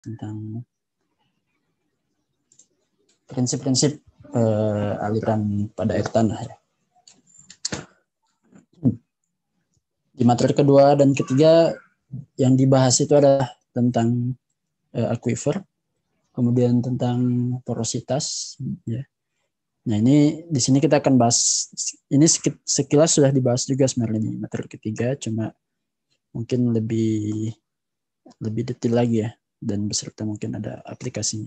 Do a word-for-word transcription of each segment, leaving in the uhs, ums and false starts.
tentang prinsip-prinsip uh, aliran pada air tanah ya. Di materi kedua dan ketiga yang dibahas itu adalah tentang uh, aquifer, kemudian tentang porositas ya. Nah, ini di sini kita akan bahas, ini sekilas sudah dibahas juga sebenarnya di materi ketiga, cuma mungkin lebih lebih detail lagi ya, dan beserta mungkin ada aplikasinya.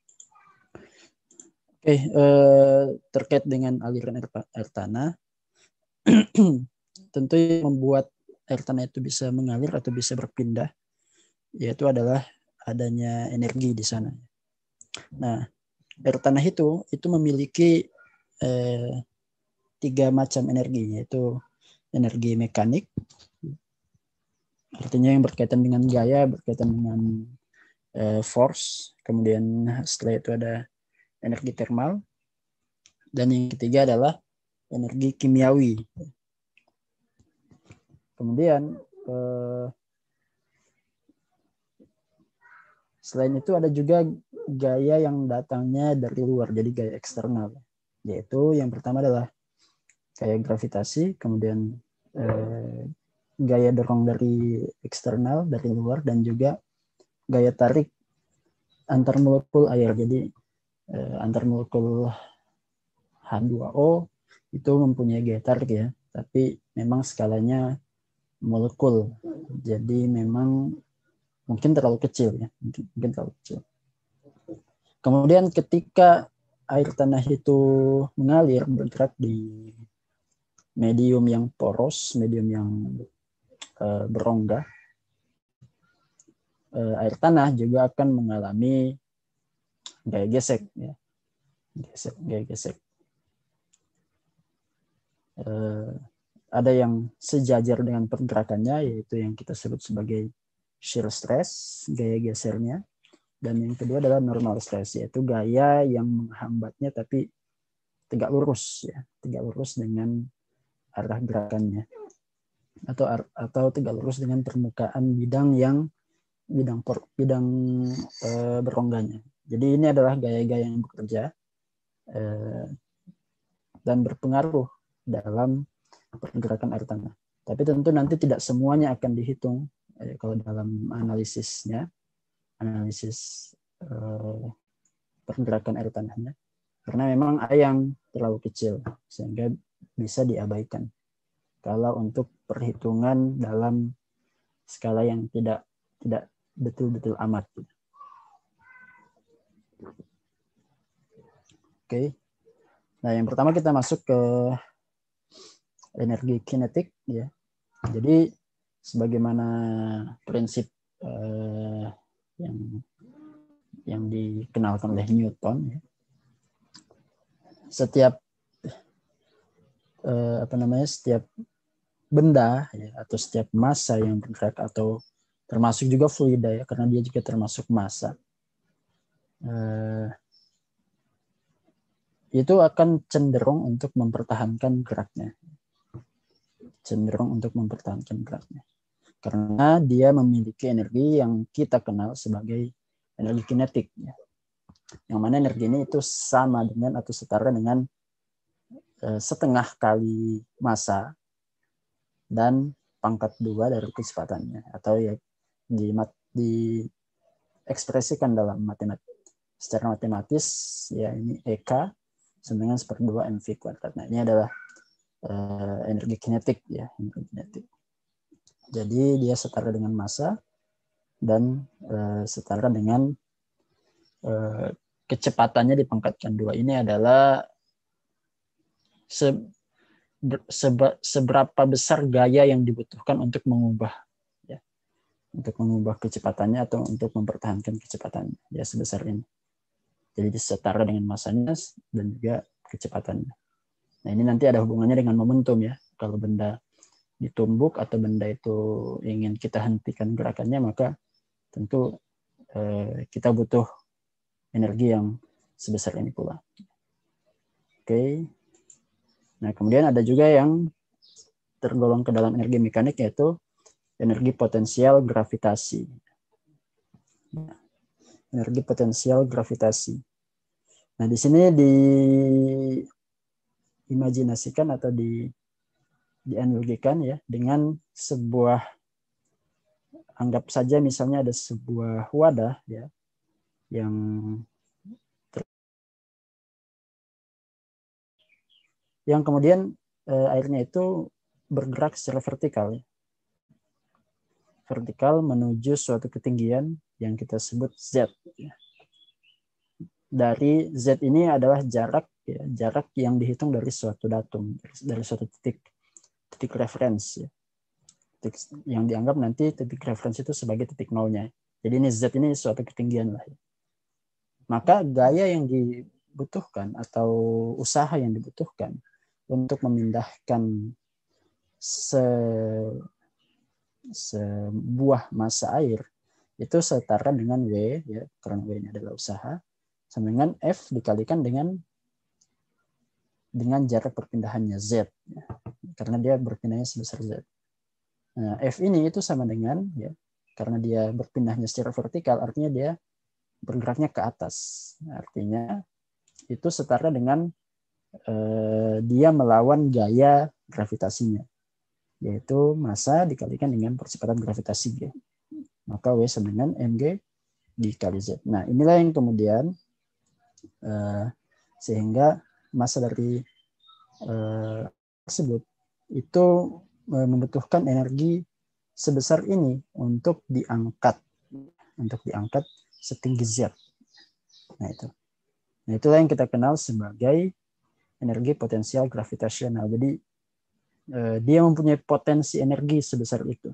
Oke, eh, terkait dengan aliran air, air tanah, tentu yang membuat air tanah itu bisa mengalir atau bisa berpindah, yaitu adalah adanya energi di sana. Nah, air tanah itu itu memiliki eh, tiga macam energi, yaitu energi mekanik, artinya yang berkaitan dengan gaya, berkaitan dengan eh, force, kemudian setelah itu ada energi termal, dan yang ketiga adalah energi kimiawi. Kemudian eh, selain itu ada juga gaya yang datangnya dari luar, jadi gaya eksternal, yaitu yang pertama adalah gaya gravitasi, kemudian eh, gaya dorong dari eksternal, dari luar, dan juga gaya tarik antar molekul air. Jadi eh, antar molekul H dua O itu mempunyai gaya tarik ya, tapi memang skalanya molekul, jadi memang mungkin terlalu kecil ya, mungkin, mungkin terlalu kecil. Kemudian ketika air tanah itu mengalir, bergerak di medium yang poros, medium yang uh, berongga, uh, air tanah juga akan mengalami gaya gesek ya, gesek, gaya gesek. Uh, ada yang sejajar dengan pergerakannya, yaitu yang kita sebut sebagai shear stress, gaya gesernya. Dan yang kedua adalah normal stress, yaitu gaya yang menghambatnya tapi tegak lurus ya, tegak lurus dengan arah gerakannya, atau atau tegak lurus dengan permukaan bidang yang bidang por, bidang e, berongganya. Jadi ini adalah gaya-gaya yang bekerja e, dan berpengaruh dalam pergerakan air tanah. Tapi tentu nanti tidak semuanya akan dihitung e, kalau dalam analisisnya, analisis e, pergerakan air tanahnya, karena memang ada yang terlalu kecil sehingga bisa diabaikan kalau untuk perhitungan dalam skala yang tidak tidak betul-betul amat. Oke. Nah, yang pertama kita masuk ke energi kinetik ya. Jadi sebagaimana prinsip eh, yang yang dikenalkan oleh Newton ya. Setiap eh, apa namanya? Setiap benda ya, atau setiap massa yang bergerak, atau termasuk juga fluida ya, karena dia juga termasuk massa, eh, itu akan cenderung untuk mempertahankan geraknya, cenderung untuk mempertahankan geraknya, karena dia memiliki energi yang kita kenal sebagai energi kinetik ya. Yang mana energi ini itu sama dengan atau setara dengan eh, setengah kali massa dan pangkat dua dari kecepatannya, atau ya di, di ekspresikan dalam matematik secara matematis ya, ini E K sama dengan seperdua mv kuadrat. Nah, ini adalah uh, energi kinetik ya, energi kinetik. Jadi dia setara dengan massa dan uh, setara dengan uh, kecepatannya dipangkatkan dua. Ini adalah se seberapa besar gaya yang dibutuhkan untuk mengubah ya, untuk mengubah kecepatannya atau untuk mempertahankan kecepatannya ya, sebesar ini. Jadi setara dengan massanya dan juga kecepatannya. Nah, ini nanti ada hubungannya dengan momentum ya. Kalau benda ditumbuk atau benda itu ingin kita hentikan gerakannya, maka tentu eh, kita butuh energi yang sebesar ini pula. Oke. Nah, kemudian ada juga yang tergolong ke dalam energi mekanik, yaitu energi potensial gravitasi. Nah, energi potensial gravitasi. Nah, di sini diimajinasikan atau di dianalogikan ya dengan sebuah, anggap saja misalnya ada sebuah wadah ya yang yang kemudian eh, airnya itu bergerak secara vertikal ya. Vertikal menuju suatu ketinggian yang kita sebut Z ya. Dari Z ini adalah jarak ya, jarak yang dihitung dari suatu datum, dari suatu titik titik referensi ya. Titik yang dianggap nanti titik referensi itu sebagai titik nolnya. Jadi ini Z ini suatu ketinggian lah ya. Maka gaya yang dibutuhkan atau usaha yang dibutuhkan untuk memindahkan se sebuah massa air itu setara dengan W ya, karena W ini adalah usaha, sama dengan F dikalikan dengan dengan jarak perpindahannya Z ya, karena dia berpindahnya sebesar Z. Nah, F ini itu sama dengan ya, karena dia berpindahnya secara vertikal, artinya dia bergeraknya ke atas. Artinya itu setara dengan eh, dia melawan gaya gravitasinya, yaitu massa dikalikan dengan percepatan gravitasi G. Maka W sama dengan mg dikali Z. Nah, inilah yang kemudian eh, sehingga massa dari eh, tersebut itu eh, membutuhkan energi sebesar ini untuk diangkat, untuk diangkat setinggi Z. Nah, itu. Nah, itulah yang kita kenal sebagai energi potensial gravitasional. Jadi eh, dia mempunyai potensi energi sebesar itu.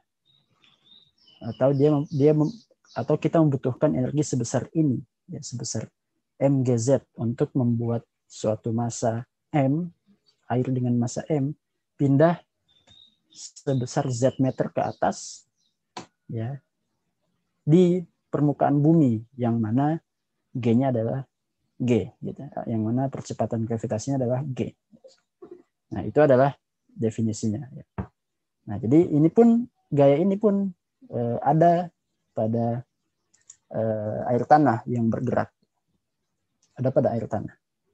Atau dia dia atau kita membutuhkan energi sebesar ini ya, sebesar mgz untuk membuat suatu massa m, air dengan massa m pindah sebesar z meter ke atas ya di permukaan bumi yang mana g-nya adalah g gitu. Yang mana percepatan gravitasinya adalah g. Nah, itu adalah definisinya ya. Nah, jadi ini pun gaya ini pun eh, ada pada eh, air tanah yang bergerak. Ada pada air tanah.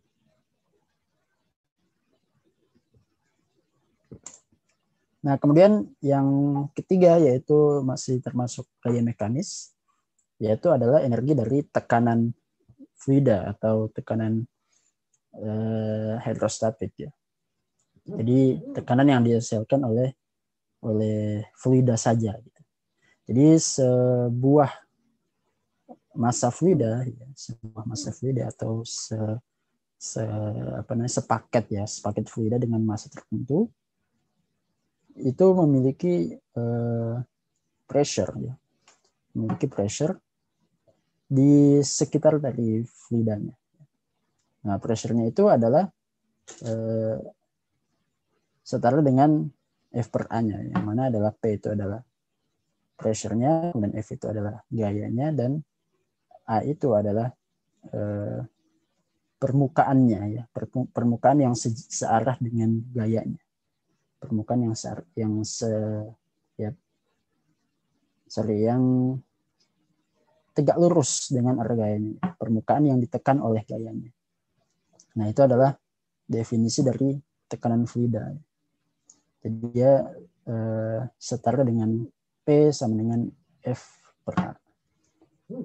Nah, kemudian yang ketiga yaitu masih termasuk gaya mekanis, yaitu adalah energi dari tekanan fluida atau tekanan eh, hidrostatik ya. Jadi tekanan yang dihasilkan oleh oleh fluida saja. Gitu. Jadi sebuah massa fluida, ya, sebuah massa fluida atau se, se apa namanya sepaket ya, sepaket fluida dengan massa tertentu itu memiliki uh, pressure ya, memiliki pressure di sekitar dari fluidanya. Nah, pressure-nya itu adalah uh, setara dengan F per A-nya, yang mana adalah P itu adalah pressure-nya, dan F itu adalah gayanya, dan A itu adalah uh, permukaannya ya, permukaan yang se searah dengan gayanya, permukaan yang se yang se ya sorry yang tegak lurus dengan arah gayanya, permukaan yang ditekan oleh gayanya. Nah, itu adalah definisi dari tekanan fluida. Jadi dia eh, setara dengan P sama dengan F per A. Oke.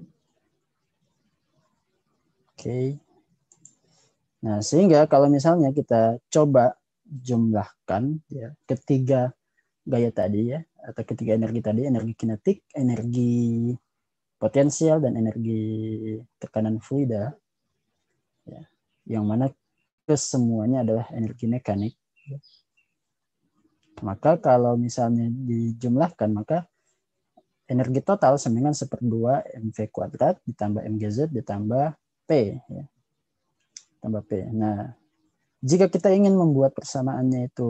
Okay. Nah, sehingga kalau misalnya kita coba jumlahkan ya, ketiga gaya tadi ya, atau ketiga energi tadi, energi kinetik, energi potensial, dan energi tekanan fluida, ya, yang mana kesemuanya adalah energi mekanik. Ya. Maka kalau misalnya dijumlahkan, maka energi total sama dengan seperdua mv kuadrat ditambah mgz ditambah P. Ya. Tambah P. Nah, jika kita ingin membuat persamaannya itu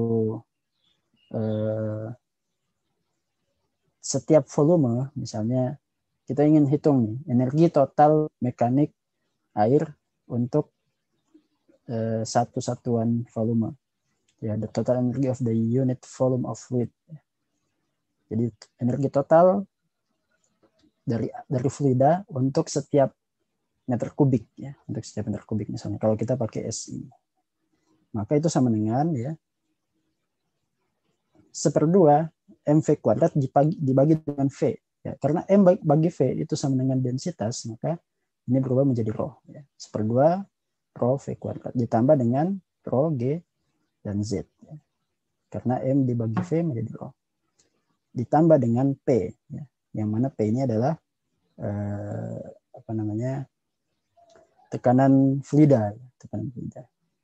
eh, setiap volume, misalnya kita ingin hitung nih, energi total mekanik air untuk eh, satu satuan volume. Ya, the total energy of the unit volume of fluid. Jadi energi total dari dari fluida untuk setiap meter kubik ya, untuk setiap meter kubik misalnya kalau kita pakai S I. Maka itu sama dengan ya seperdua M V kuadrat dibagi, dibagi dengan V ya, karena M bagi V itu sama dengan densitas, maka ini berubah menjadi rho ya. Seperdua rho V kuadrat ditambah dengan rho G dan Z ya. Karena M dibagi V menjadi rho ditambah dengan P ya, yang mana P ini adalah eh, apa namanya tekanan fluida, tekanan fluida.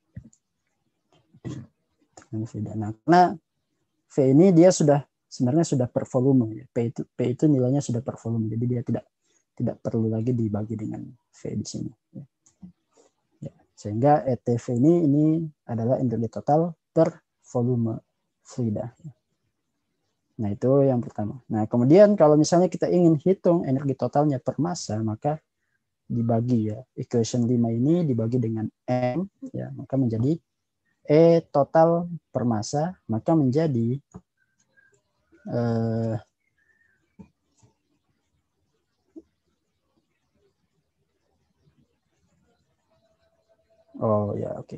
Tekanan fluida. Nah, karena V ini dia sudah sebenarnya sudah per volume ya. P itu P itu nilainya sudah per volume. Jadi dia tidak tidak perlu lagi dibagi dengan V di sini ya. Ya. Sehingga E T V ini ini adalah energi total per volume fluida. Nah, itu yang pertama. Nah, kemudian kalau misalnya kita ingin hitung energi totalnya per massa, maka dibagi ya. Equation lima ini dibagi dengan M ya, maka menjadi E total per massa, maka menjadi eh, oh ya oke. Okay.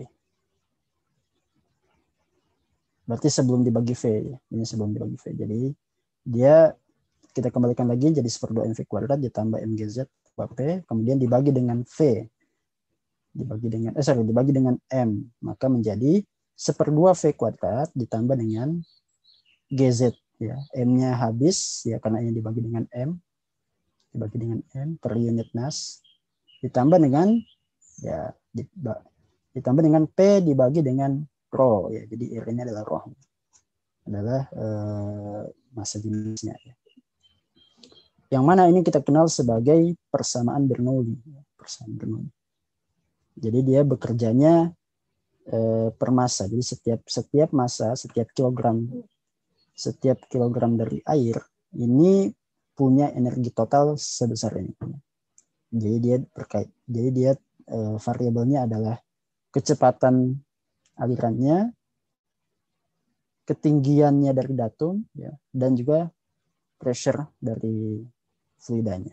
Berarti sebelum dibagi V ya. Ini sebelum dibagi V. Jadi dia kita kembalikan lagi jadi seperdua M V kuadrat ditambah M G Z P, kemudian dibagi dengan V. Dibagi dengan eh sorry, dibagi dengan M, maka menjadi seperdua V kuadrat ditambah dengan G Z ya. M-nya habis ya karena ini dibagi dengan M. Dibagi dengan M per unit mass ditambah dengan ya ditambah dengan P dibagi dengan rho ya. Jadi R-nya adalah rho. Adalah eh, massa jenisnya ya. Yang mana ini kita kenal sebagai persamaan Bernoulli, persamaan Bernoulli. Jadi dia bekerjanya eh, per massa. Jadi setiap setiap massa, setiap kilogram setiap kilogram dari air ini punya energi total sebesar ini. Jadi dia berkait. Jadi dia eh, variabelnya adalah kecepatan alirannya, ketinggiannya dari datum, ya, dan juga pressure dari fluidanya.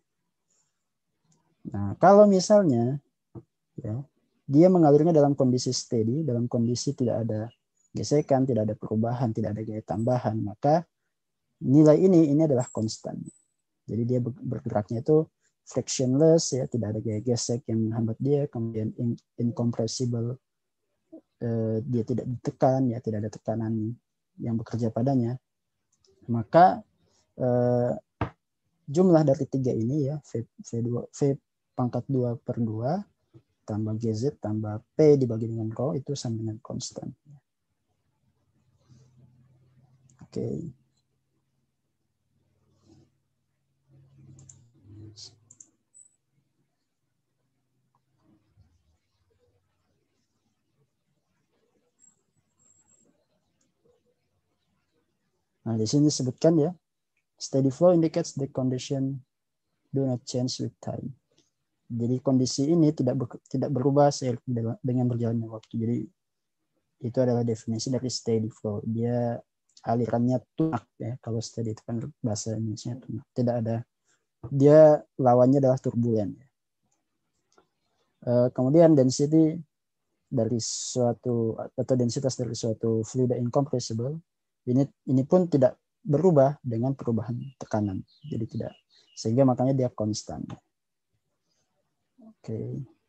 Nah, kalau misalnya ya, dia mengalirnya dalam kondisi steady, dalam kondisi tidak ada gesekan, tidak ada perubahan, tidak ada gaya tambahan, maka nilai ini ini adalah konstan. Jadi dia bergeraknya itu frictionless ya, tidak ada gaya gesek yang menghambat dia, kemudian incompressible, eh, dia tidak ditekan ya, tidak ada tekanan yang bekerja padanya. Maka eh, jumlah dari tiga ini ya, V, V2, V pangkat dua per dua tambah G Z tambah P dibagi dengan rho itu sama dengan konstan. Oke. Okay. Nah, di sini disebutkan ya, steady flow indicates the condition do not change with time. Jadi kondisi ini tidak ber, tidak berubah dengan berjalannya waktu. Jadi itu adalah definisi dari steady flow. Dia alirannya tunak ya. Kalau steady itu kan bahasa Indonesia tunak. Tidak ada. Dia lawannya adalah turbulen. Uh, kemudian density dari suatu atau densitas dari suatu fluid incompressible ini ini pun tidak berubah dengan perubahan tekanan. Jadi tidak, sehingga makanya dia konstan. Oke. Okay.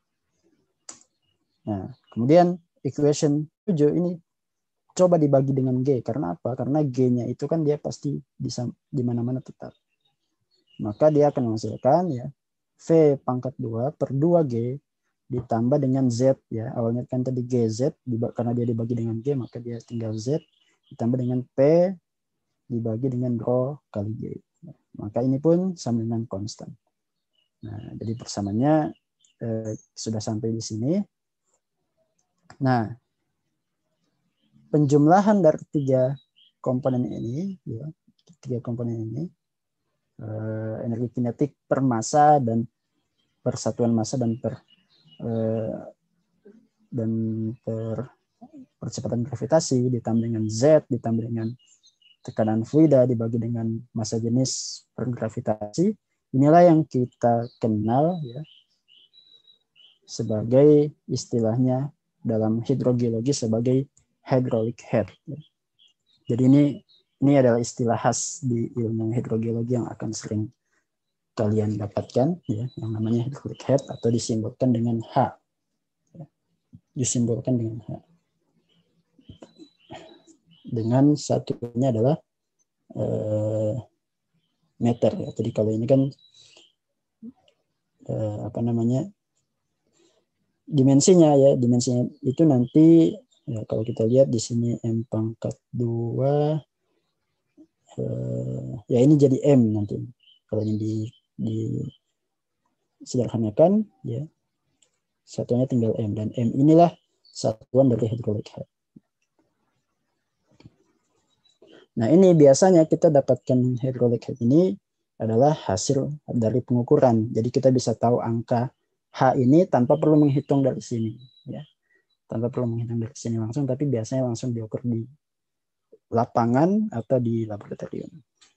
Nah, kemudian equation tujuh ini coba dibagi dengan G. Karena apa? Karena G-nya itu kan dia pasti bisa di mana-mana tetap. Maka dia akan menghasilkan ya V pangkat dua per dua G ditambah dengan Z ya. Awalnya kan tadi G Z, karena dia dibagi dengan G maka dia tinggal Z ditambah dengan P dibagi dengan rho kali G. Maka ini pun sama dengan konstan. Nah, jadi persamaannya eh, sudah sampai di sini. Nah, penjumlahan dari tiga komponen ini, ya, tiga komponen ini, eh, energi kinetik per massa dan persatuan massa dan per eh, dan per percepatan gravitasi ditambah dengan Z ditambah dengan tekanan fluida dibagi dengan massa jenis per gravitasi Inilah yang kita kenal ya sebagai istilahnya dalam hidrogeologi sebagai hydraulic head. Jadi ini ini adalah istilah khas di ilmu hidrogeologi yang akan sering kalian dapatkan ya, yang namanya hydraulic head atau disimbolkan dengan H. Disimbolkan dengan H. Dengan satunya adalah eh, meter ya. Jadi kalau ini kan eh, apa namanya? Dimensinya ya, dimensinya itu nanti ya, kalau kita lihat di sini M pangkat dua eh, ya ini jadi M nanti. Kalau ini di, di sederhanakan ya satunya tinggal M dan M inilah satuan dari hydraulic head. Nah, ini biasanya kita dapatkan hydraulic head ini adalah hasil dari pengukuran. Jadi kita bisa tahu angka H ini tanpa perlu menghitung dari sini ya. Tanpa perlu menghitung dari sini langsung, tapi biasanya langsung diukur di lapangan atau di laboratorium.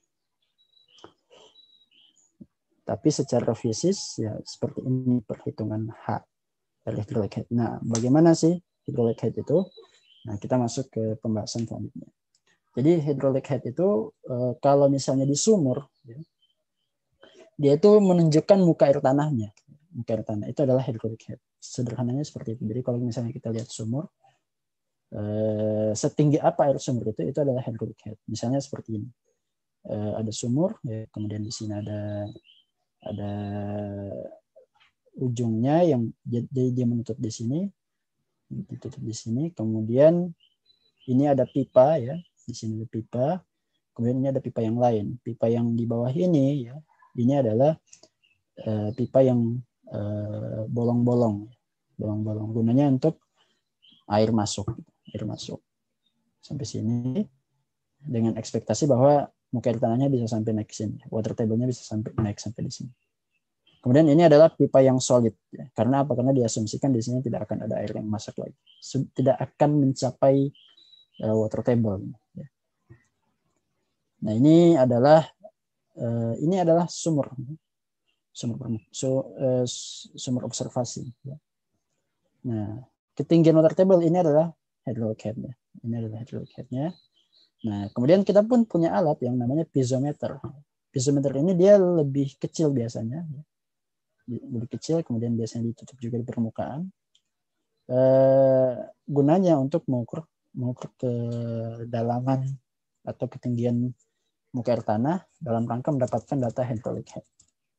Tapi secara fisis ya seperti ini perhitungan H dari hydraulic head. Nah, bagaimana sih hydraulic head itu? Nah, kita masuk ke pembahasan selanjutnya. Jadi hydraulic head itu kalau misalnya di sumur, ya, dia itu menunjukkan muka air tanahnya. Muka air tanah itu adalah hydraulic head. Sederhananya seperti itu. Jadi kalau misalnya kita lihat sumur, eh, setinggi apa air sumur itu, itu adalah hydraulic head. Misalnya seperti ini. Eh, ada sumur, ya, kemudian di sini ada ada ujungnya yang jadi dia menutup di sini, ditutup di sini. Kemudian ini ada pipa ya, di sini ada pipa. Kemudian ini ada pipa yang lain. Pipa yang di bawah ini ya, ini adalah uh, pipa yang uh, bolong-bolong, bolong-bolong. Gunanya untuk air masuk, air masuk sampai sini dengan ekspektasi bahwa muka air tanahnya bisa sampai naik ke sini, water table-nya bisa sampai naik sampai di sini. Kemudian ini adalah pipa yang solid, ya. Karena apa? Karena diasumsikan di sini tidak akan ada air yang masuk lagi, tidak akan mencapai uh, water table. Ya. Nah ini adalah uh, ini adalah sumur, sumur so, uh, sumur observasi. Ya. Nah ketinggian water table ini adalah hydraulic head-nya. Ini adalah hydraulic head-nya. Nah kemudian kita pun punya alat yang namanya piezometer. Piezometer ini dia lebih kecil biasanya, lebih kecil, kemudian biasanya ditutup juga di permukaan. Uh, gunanya untuk mengukur mengukur kedalaman atau ketinggian muka air tanah dalam rangka mendapatkan data hydraulic head.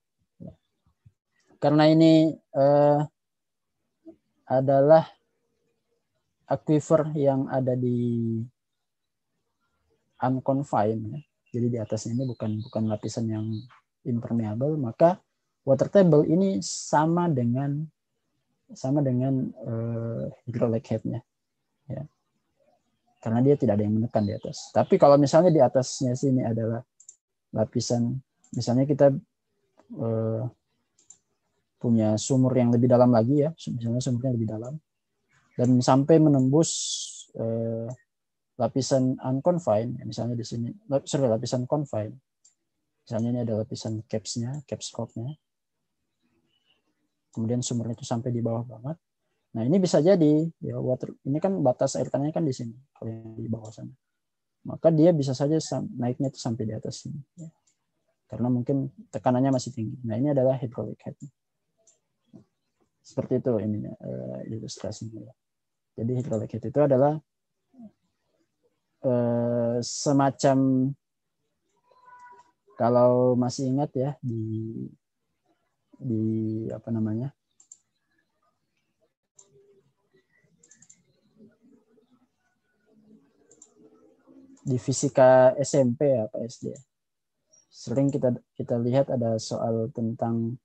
Karena ini uh, adalah aquifer yang ada di unconfined, ya. Jadi di atasnya ini bukan bukan lapisan yang impermeable, maka water table ini sama dengan sama dengan uh, hydraulic head-nya, ya. Karena dia tidak ada yang menekan di atas. Tapi kalau misalnya di atasnya sini adalah lapisan, misalnya kita uh, punya sumur yang lebih dalam lagi ya, misalnya sumurnya lebih dalam, dan sampai menembus uh, lapisan unconfined, misalnya di sini, sorry, lapisan confined. Misalnya ini ada lapisan caps-nya, caps rock-nya. Kemudian sumurnya itu sampai di bawah banget. Nah ini bisa jadi ya water, ini kan batas air tanahnya kan di sini kalau yang di bawah sana, maka dia bisa saja naiknya itu sampai di atas sini ya. Karena mungkin tekanannya masih tinggi. Nah ini adalah hydraulic head. Seperti itu ininya uh, ilustrasinya. Jadi hydraulic head itu adalah uh, semacam, kalau masih ingat ya di di apa namanya? Di fisika S M P apa S D. Sering kita kita lihat ada soal tentang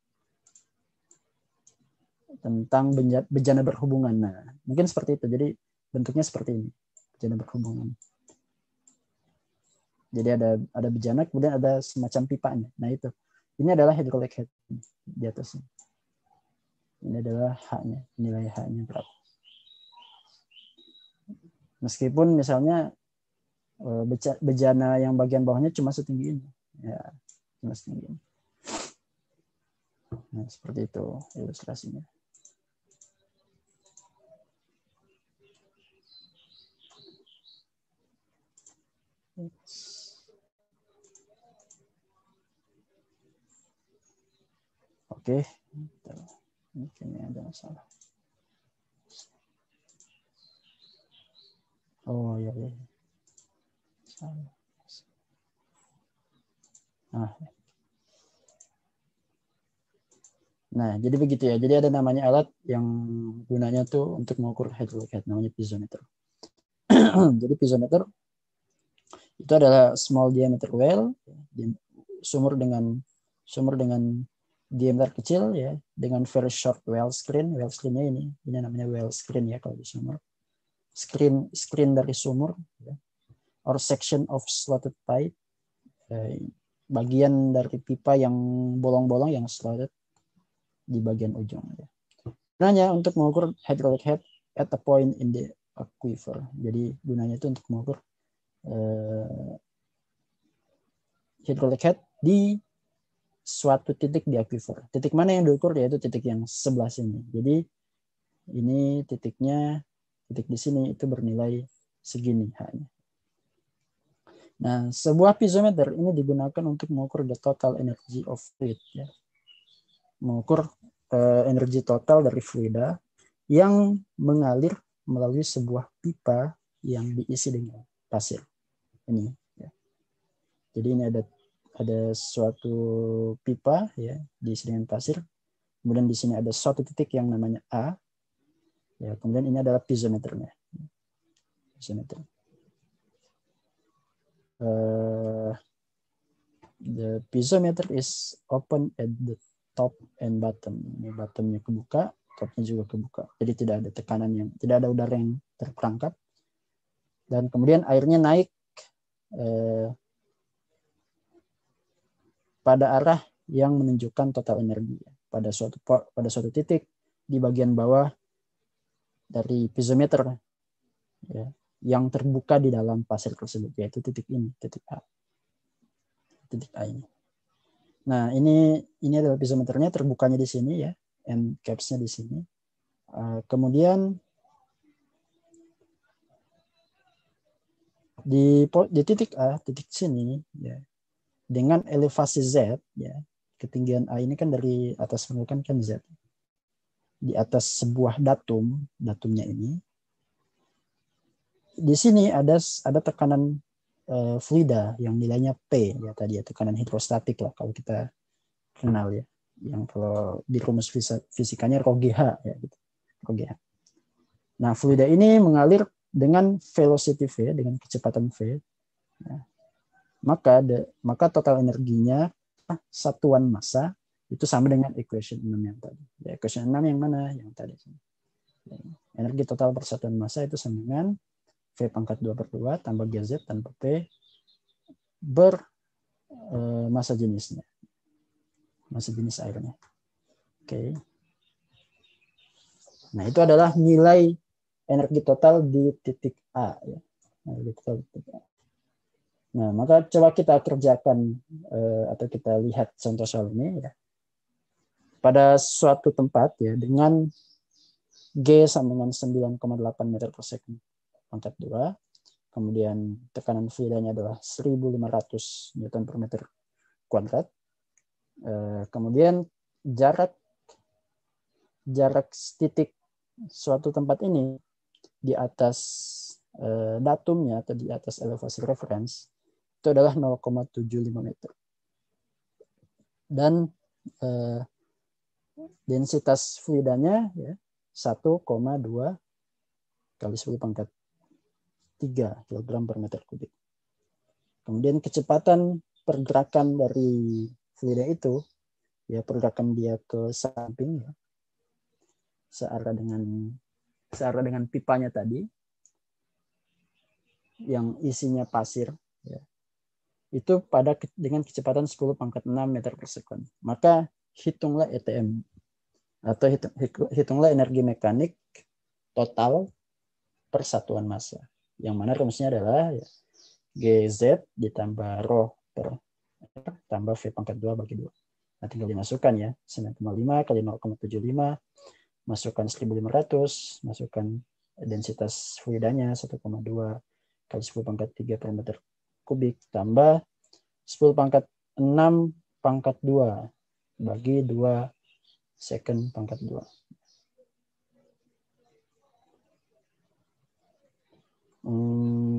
tentang bejana berhubungan. Nah, mungkin seperti itu. Jadi bentuknya seperti ini, bejana berhubungan. Jadi ada ada bejana, kemudian ada semacam pipanya. Nah itu, ini adalah hydraulic head di atasnya. Ini adalah H-nya, nilai H-nya berapa. Meskipun misalnya bejana yang bagian bawahnya cuma setinggi ini, ya cuma setinggi ini. Nah, seperti itu ilustrasinya. Oke, ini kayaknya ada masalah. Oh iya, iya. Nah, nah, jadi begitu ya. Jadi ada namanya alat yang gunanya tuh untuk mengukur hydraulic head, namanya piezometer. Jadi piezometer itu adalah small diameter well, sumur dengan sumur dengan diameter kecil ya, dengan very short well screen. Well screen-nya ini, ini namanya well screen ya kalau di sumur. Screen screen dari sumur, ya. Or section of slotted pipe, eh, bagian dari pipa yang bolong-bolong yang slotted di bagian ujung. Ya. Gunanya untuk mengukur hydraulic head at a point in the aquifer. Jadi gunanya itu untuk mengukur uh, hydraulic head di suatu titik di aquifer. Titik mana yang diukur yaitu titik yang sebelah sini. Jadi ini titiknya, titik di sini itu bernilai segini H-nya. Nah, sebuah piezometer ini digunakan untuk mengukur the total energy of fluid. Ya. Mengukur uh, energi total dari fluida yang mengalir melalui sebuah pipa yang diisi dengan pasir. Ini. Ya. Jadi ini ada ada suatu pipa ya diisi dengan pasir. Kemudian di sini ada suatu titik yang namanya A. Ya, kemudian ini adalah piezometernya. Piezometer. Uh, the piezometer is open at the top and bottom. Ini bottomnya kebuka, topnya juga kebuka. Jadi tidak ada tekanan yang, tidak ada udara yang terperangkap. Dan kemudian airnya naik eh, pada arah yang menunjukkan total energi. Pada suatu pada suatu titik di bagian bawah dari piezometer ya, yang terbuka di dalam pasir tersebut, yaitu titik ini, titik A. Titik A ini. Nah, ini ini adalah piezometernya, terbukanya di sini ya, end caps-nya di sini. Uh, kemudian di di titik A, titik sini ya, dengan elevasi Z ya, ketinggian A ini kan dari atas permukaan kan Z. Di atas sebuah datum, datumnya ini. Di sini ada ada tekanan uh, fluida yang nilainya P ya tadi ya, tekanan hidrostatik lah kalau kita kenal ya. Yang kalau di rumus fisikanya rho G H ya gitu. Rho G H. Nah, fluida ini mengalir dengan velocity V, dengan kecepatan V. Nah, maka de, maka total energinya satuan massa itu sama dengan equation enam yang tadi. Ya, equation enam yang mana? Yang tadi. Ya, energi total persatuan massa itu sama dengan V pangkat dua per dua tambah G Z tambah P ber eh, massa jenisnya. Massa jenis airnya. Oke. Okay. Nah, itu adalah nilai energi total di titik A. Ya. Energi total di titik A. Nah, maka coba kita kerjakan eh, atau kita lihat contoh soal ini. Ya. Pada suatu tempat ya dengan G sama dengan sembilan koma delapan meter per second pangkat dua. Kemudian tekanan fluidanya adalah seribu lima ratus newton per meter kuadrat. Eh, kemudian jarak jarak titik suatu tempat ini di atas eh, datumnya atau di atas elevasi reference itu adalah nol koma tujuh lima meter. Dan eh, densitas fluidanya ya satu koma dua kali sepuluh pangkat tiga kilogram per meter kubik. Kemudian kecepatan pergerakan dari fluida itu ya pergerakan dia ke samping ya, searah dengan searah dengan pipanya tadi yang isinya pasir ya. Itu pada dengan kecepatan sepuluh pangkat enam meter per sekund. Maka hitunglah E T M atau hitung, hitunglah energi mekanik total per satuan massa. Yang mana rumusnya adalah ya, G Z ditambah rho per tambah V pangkat dua bagi dua. Nah, tinggal dimasukkan ya, sembilan koma lima kali nol koma tujuh lima, masukkan seribu lima ratus, masukkan densitas fluidanya satu koma dua kali sepuluh pangkat tiga per meter kubik, tambah sepuluh pangkat enam pangkat dua bagi dua second pangkat dua. Hmm.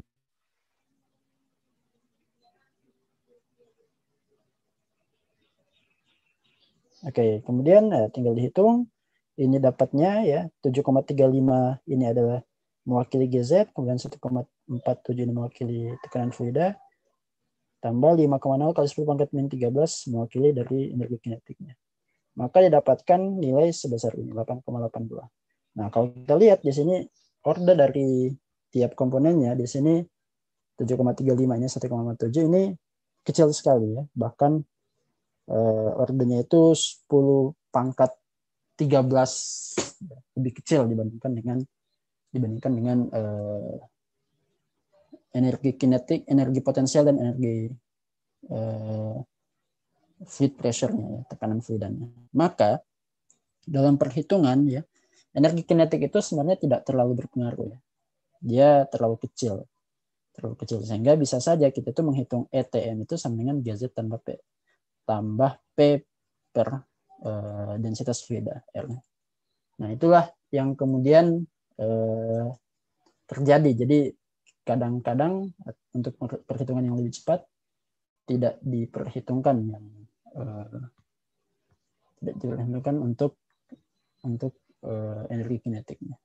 Oke, kemudian eh, tinggal dihitung. Ini dapatnya ya tujuh koma tiga lima ini adalah mewakili G Z, kemudian satu koma empat tujuh ini mewakili tekanan fluida, tambah lima koma nol kali sepuluh pangkat min tiga belas mewakili dari energi kinetiknya. Maka didapatkan nilai sebesar ini, delapan koma delapan dua. Nah, kalau kita lihat di sini order dari tiap komponennya, di sini tujuh koma tiga lima-nya satu koma empat tujuh ini kecil sekali ya. Bahkan eh, ordernya itu sepuluh pangkat tiga belas, lebih kecil dibandingkan dengan dibandingkan dengan eh, energi kinetik, energi potensial dan energi eh, fluid pressure-nya, ya, tekanan fluidanya. Maka dalam perhitungan ya, energi kinetik itu sebenarnya tidak terlalu berpengaruh ya. Dia terlalu kecil. Terlalu kecil sehingga bisa saja kita itu menghitung E T M itu sama dengan G Z tambah P tambah P per uh, densitas fluida R. Nah, itulah yang kemudian uh, terjadi. Jadi kadang-kadang untuk perhitungan yang lebih cepat tidak diperhitungkan yang uh, tidak diperhitungkan untuk untuk uh, energi kinetiknya.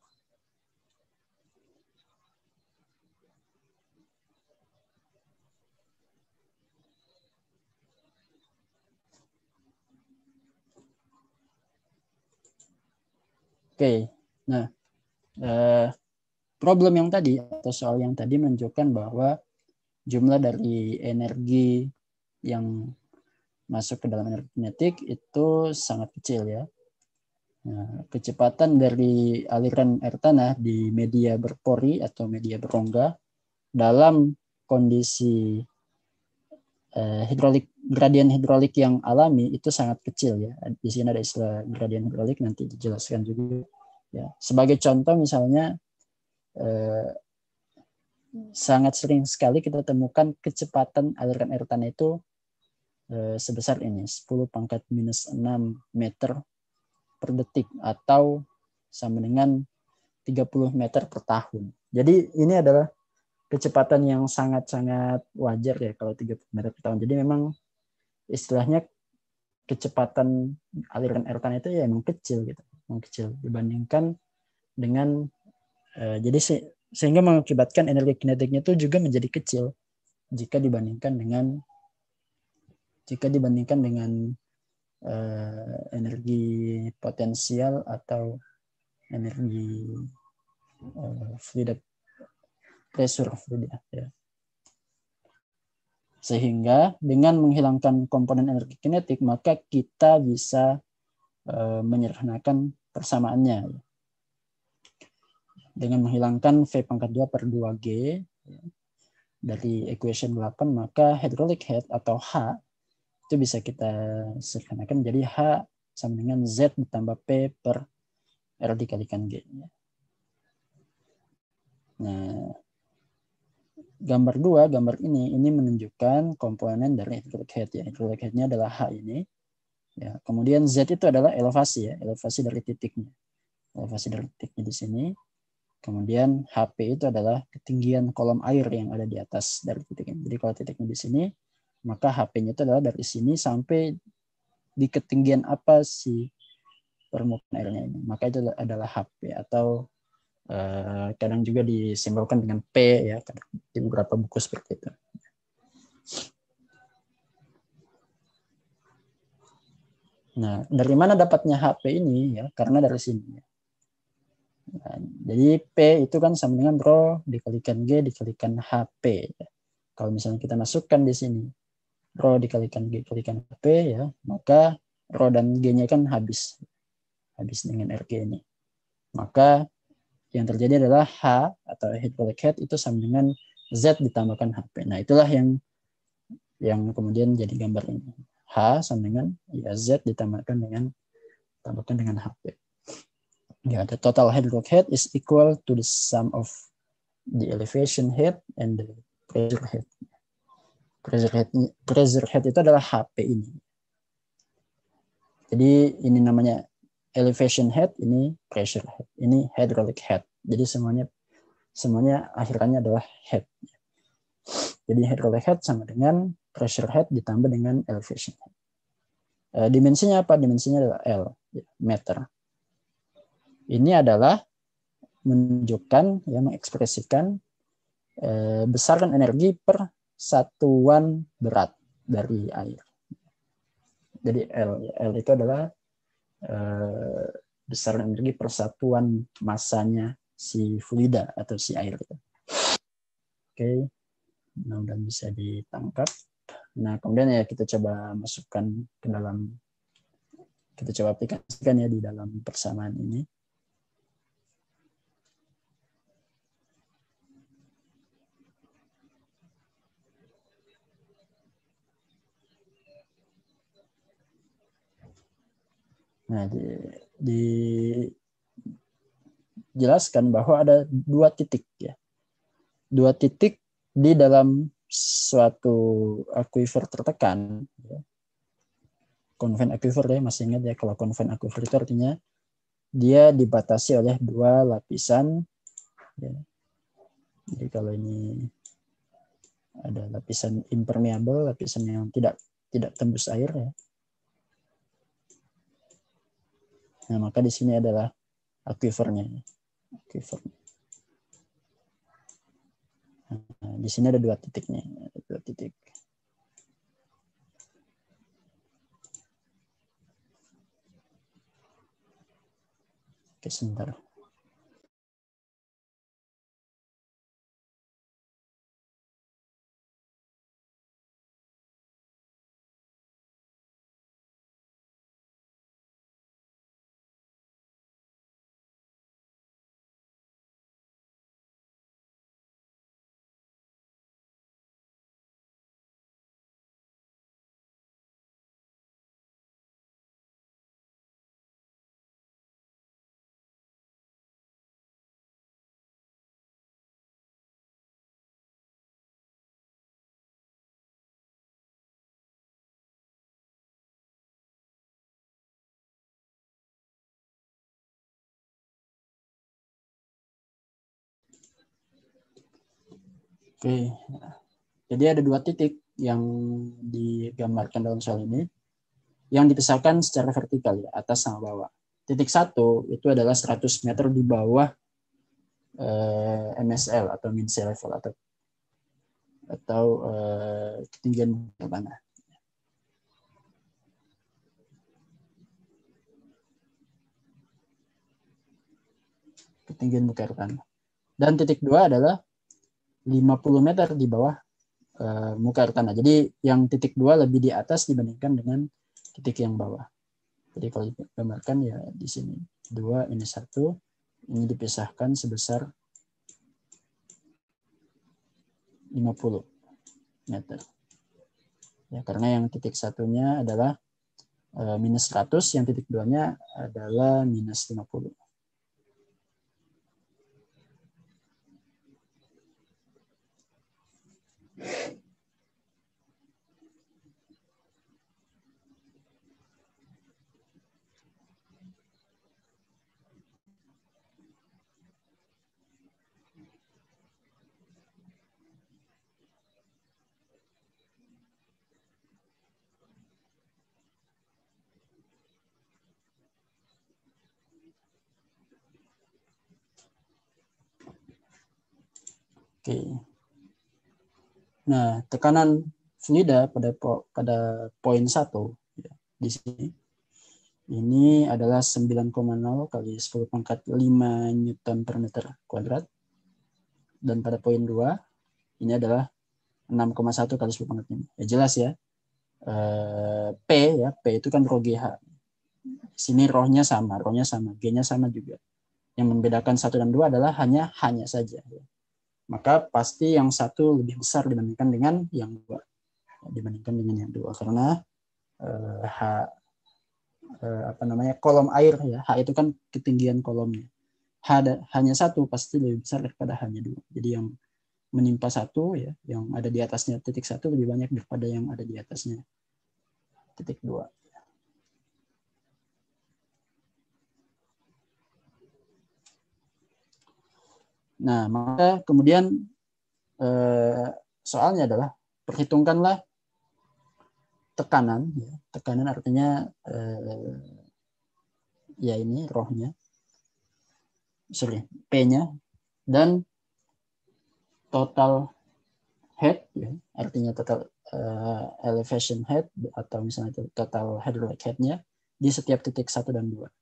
Oke, nah eh, problem yang tadi atau soal yang tadi menunjukkan bahwa jumlah dari energi yang masuk ke dalam energi kinetik itu sangat kecil ya. Nah, kecepatan dari aliran air tanah di media berpori atau media berongga dalam kondisi eh, hidrolik gradien hidrolik yang alami itu sangat kecil ya. Di sini ada istilah gradien hidrolik, nanti dijelaskan juga. Ya, sebagai contoh misalnya eh, sangat sering sekali kita temukan kecepatan aliran air tanah itu eh, sebesar ini, sepuluh pangkat minus enam meter per detik atau sama dengan tiga puluh meter per tahun. Jadi ini adalah kecepatan yang sangat-sangat wajar ya kalau tiga puluh meter per tahun. Jadi memang istilahnya kecepatan aliran air tanah itu ya emang kecil gitu, emang kecil dibandingkan dengan uh, jadi se sehingga mengakibatkan energi kinetiknya itu juga menjadi kecil jika dibandingkan dengan jika dibandingkan dengan uh, energi potensial atau energi uh, fluid pressure fluid ya. Sehingga dengan menghilangkan komponen energi kinetik maka kita bisa uh, menyederhanakan persamaannya dengan menghilangkan V pangkat dua per dua G ya, dari equation delapan, maka hydraulic head atau H itu bisa kita sederhanakan jadi H sama dengan Z ditambah P per R dikalikan G. Nah, gambar dua, gambar ini, ini menunjukkan komponen dari hydraulic head ya. Hydraulic head-nya adalah H ini. Ya, kemudian Z itu adalah elevasi ya, elevasi dari titiknya. Elevasi dari titiknya di sini. Kemudian H P itu adalah ketinggian kolom air yang ada di atas dari titiknya. Jadi kalau titiknya di sini, maka H P-nya itu adalah dari sini sampai di ketinggian apa si permukaan airnya ini. Maka itu adalah H P atau uh, kadang juga disimbolkan dengan P ya, di beberapa buku seperti itu. Nah, dari mana dapatnya H P ini ya? Karena dari sini. Nah, jadi P itu kan sama dengan rho dikalikan G dikalikan H P. Kalau misalnya kita masukkan di sini rho dikalikan G dikalikan H P ya, maka rho dan G-nya kan habis. Habis dengan R G ini. Maka yang terjadi adalah H atau hydraulic head itu sama dengan Z ditambahkan H P. Nah, itulah yang yang kemudian jadi gambar ini. H sama dengan ya Z ditambahkan dengan tambahkan dengan H P. Ya, the total head work head is equal to the sum of the elevation head and the pressure head. Pressure head, pressure head itu adalah H P ini. Jadi ini namanya elevation head, ini pressure head, ini hydraulic head. Jadi semuanya semuanya akhirannya adalah head. Jadi hydraulic head sama dengan pressure head ditambah dengan elevation head. Uh, dimensinya apa? Dimensinya adalah L, meter. Ini adalah menunjukkan, ya, mengekspresikan uh, besaran energi per satuan berat dari air. Jadi L, L itu adalah uh, besaran energi per satuan masanya si fluida atau si air. Oke, okay. Mudah-mudahan bisa ditangkap. Nah, kemudian ya kita coba masukkan ke dalam, kita coba aplikasikan ya di dalam persamaan ini. Nah, di, dijelaskan bahwa ada dua titik ya. Dua titik di dalam suatu aquifer tertekan. Ya. Konven aquifer ya, masih ingat ya, kalau konven aquifer itu artinya dia dibatasi oleh dua lapisan. Ya. Jadi kalau ini ada lapisan impermeable, lapisan yang tidak tidak tembus air ya. Nah, maka di sini adalah aquifernya. Aquifer. Nah, di sini ada dua titiknya, ada dua titik. Oke, sebentar. Oke, jadi ada dua titik yang digambarkan dalam soal ini, yang dipisahkan secara vertikal ya, atas sama bawah. Titik satu itu adalah seratus meter di bawah eh, M S L atau mean sea level atau atau eh, ketinggian tanah. Ketinggian muka air tanah. Dan titik dua adalah lima puluh meter di bawah uh, muka air tanah. Jadi yang titik dua lebih di atas dibandingkan dengan titik yang bawah. Jadi kalau digambarkan ya di sini dua, ini satu, ini dipisahkan sebesar lima puluh meter. Ya, karena yang titik satunya adalah uh, minus seratus, yang titik duanya adalah minus lima puluh. Oke. Nah, tekanan fluida pada po, pada poin satu ya, di sini ini adalah sembilan koma nol kali sepuluh pangkat lima Newton per meter kuadrat. Dan pada poin dua ini adalah enam koma satu kali sepuluh pangkat lima. Ya jelas ya. Eh, P ya, P itu kan rho G H. Sini rohnya sama, rohnya sama, G-nya sama juga. Yang membedakan satu dan dua adalah hanya hanya saja ya. Maka pasti yang satu lebih besar dibandingkan dengan yang dua. Dibandingkan dengan yang dua. Karena uh, H uh, apa namanya kolom air ya. H itu kan ketinggian kolomnya. H ada, hanya satu pasti lebih besar daripada hanya dua. Jadi yang menimpa satu ya, yang ada di atasnya titik satu lebih banyak daripada yang ada di atasnya titik dua. Nah, maka kemudian eh, soalnya adalah perhitungkanlah tekanan. Ya. Tekanan artinya eh, ya ini rohnya, sorry, P-nya, dan total head, ya, artinya total uh, elevation head atau misalnya total hydraulic head-nya di setiap titik satu dan dua.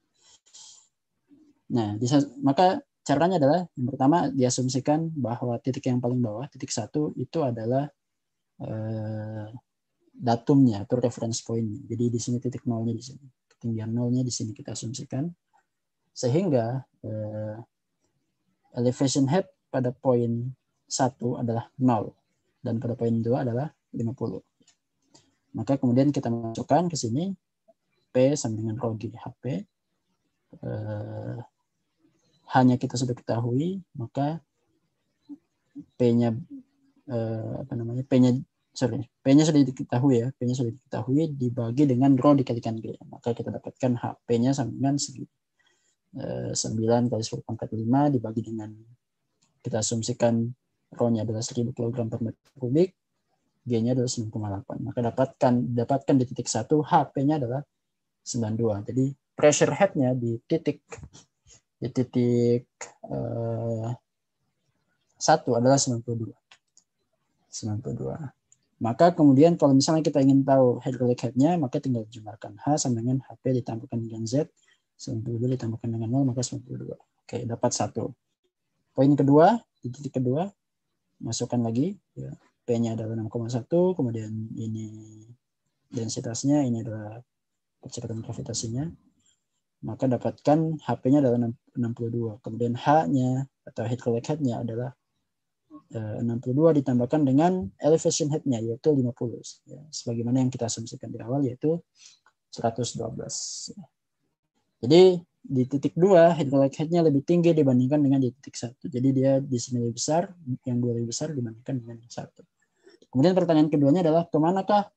Nah, bisa, maka caranya adalah yang pertama diasumsikan bahwa titik yang paling bawah, titik satu itu adalah uh, datumnya atau reference point-nya. Jadi di sini titik nolnya di sini, ketinggian nolnya di sini kita asumsikan, sehingga uh, elevation head pada poin satu adalah nol dan pada poin dua adalah lima puluh. Maka kemudian kita masukkan ke sini P sama dengan rho G H P. Eh, hanya kita sudah ketahui, maka P-nya eh, apa namanya? P-nya sorry, P-nya sudah diketahui ya, P-nya sudah diketahui dibagi dengan rho dikalikan G. Maka kita dapatkan H P-nya sama dengan eh, sembilan kali sepuluh pangkat lima dibagi dengan, kita asumsikan rho-nya adalah seribu kilogram per meter kubik, G-nya adalah sembilan koma delapan. Maka dapatkan dapatkan di titik satu H P-nya adalah sembilan puluh dua. Jadi pressure head-nya di titik di titik uh, satu adalah sembilan puluh dua. sembilan puluh dua. Maka kemudian kalau misalnya kita ingin tahu hydraulic head-nya, maka tinggal jumlahkan H sama dengan H P ditambahkan dengan Z, sembilan puluh dua ditambahkan dengan nol, maka sembilan puluh dua. Oke, dapat satu. Poin kedua, di titik kedua, masukkan lagi, ya, P-nya adalah enam koma satu, kemudian ini densitasnya, ini adalah percepatan gravitasinya, maka dapatkan H P-nya adalah enam puluh dua. Kemudian H-nya atau hydraulic head-nya adalah eh, enam puluh dua ditambahkan dengan elevation head-nya, yaitu lima puluh. Ya, sebagaimana yang kita asumsikan di awal, yaitu seratus dua belas. Jadi di titik dua, hydraulic head-nya lebih tinggi dibandingkan dengan di titik satu. Jadi dia di sini lebih besar, yang dua lebih besar dibandingkan dengan yang satu. Kemudian pertanyaan keduanya adalah kemanakah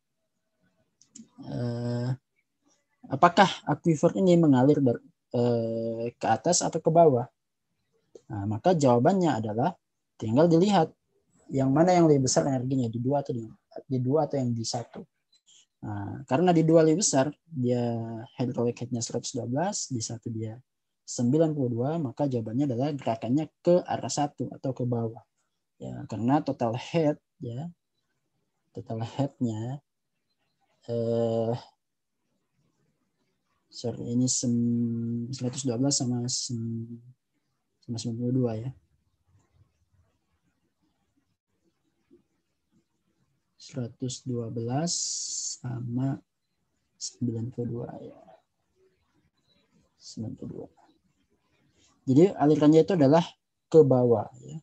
eh, apakah aquifer ini mengalir dari, eh, ke atas atau ke bawah? Nah, maka jawabannya adalah tinggal dilihat yang mana yang lebih besar energinya, di dua atau di, di dua atau yang di satu. Nah, karena di dua lebih besar, dia hydraulic head-nya seratus dua belas, di satu dia sembilan puluh dua, maka jawabannya adalah gerakannya ke arah satu atau ke bawah. Ya, karena total head, ya, total head-nya eh, sorry, ini seratus dua belas sama, sama sembilan puluh dua ya. seratus dua belas sama sembilan puluh dua ya. sembilan puluh dua. Jadi alirannya itu adalah ke bawah ya.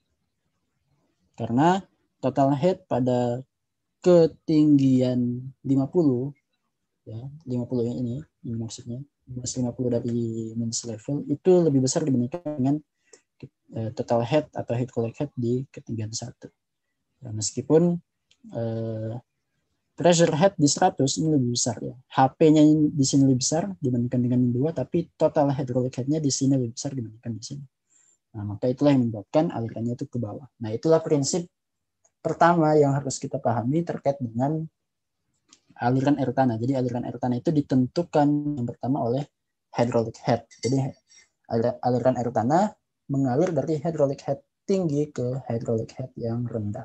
Karena total head pada ketinggian lima puluh ya, lima puluh yang ini, ini maksudnya minus lima puluh dari minus level itu lebih besar dibandingkan dengan total head atau hydraulic head di ketinggian satu. Ya, meskipun eh, pressure head di seratus ini lebih besar ya. H P-nya di sini lebih besar dibandingkan dengan dua, tapi total hydraulic head-nya di sini lebih besar dibandingkan di sini. Nah, maka itulah yang menyebabkan alirannya itu ke bawah. Nah, itulah prinsip pertama yang harus kita pahami terkait dengan aliran air tanah. Jadi aliran air tanah itu ditentukan yang pertama oleh hydraulic head. Jadi aliran air tanah mengalir dari hydraulic head tinggi ke hydraulic head yang rendah.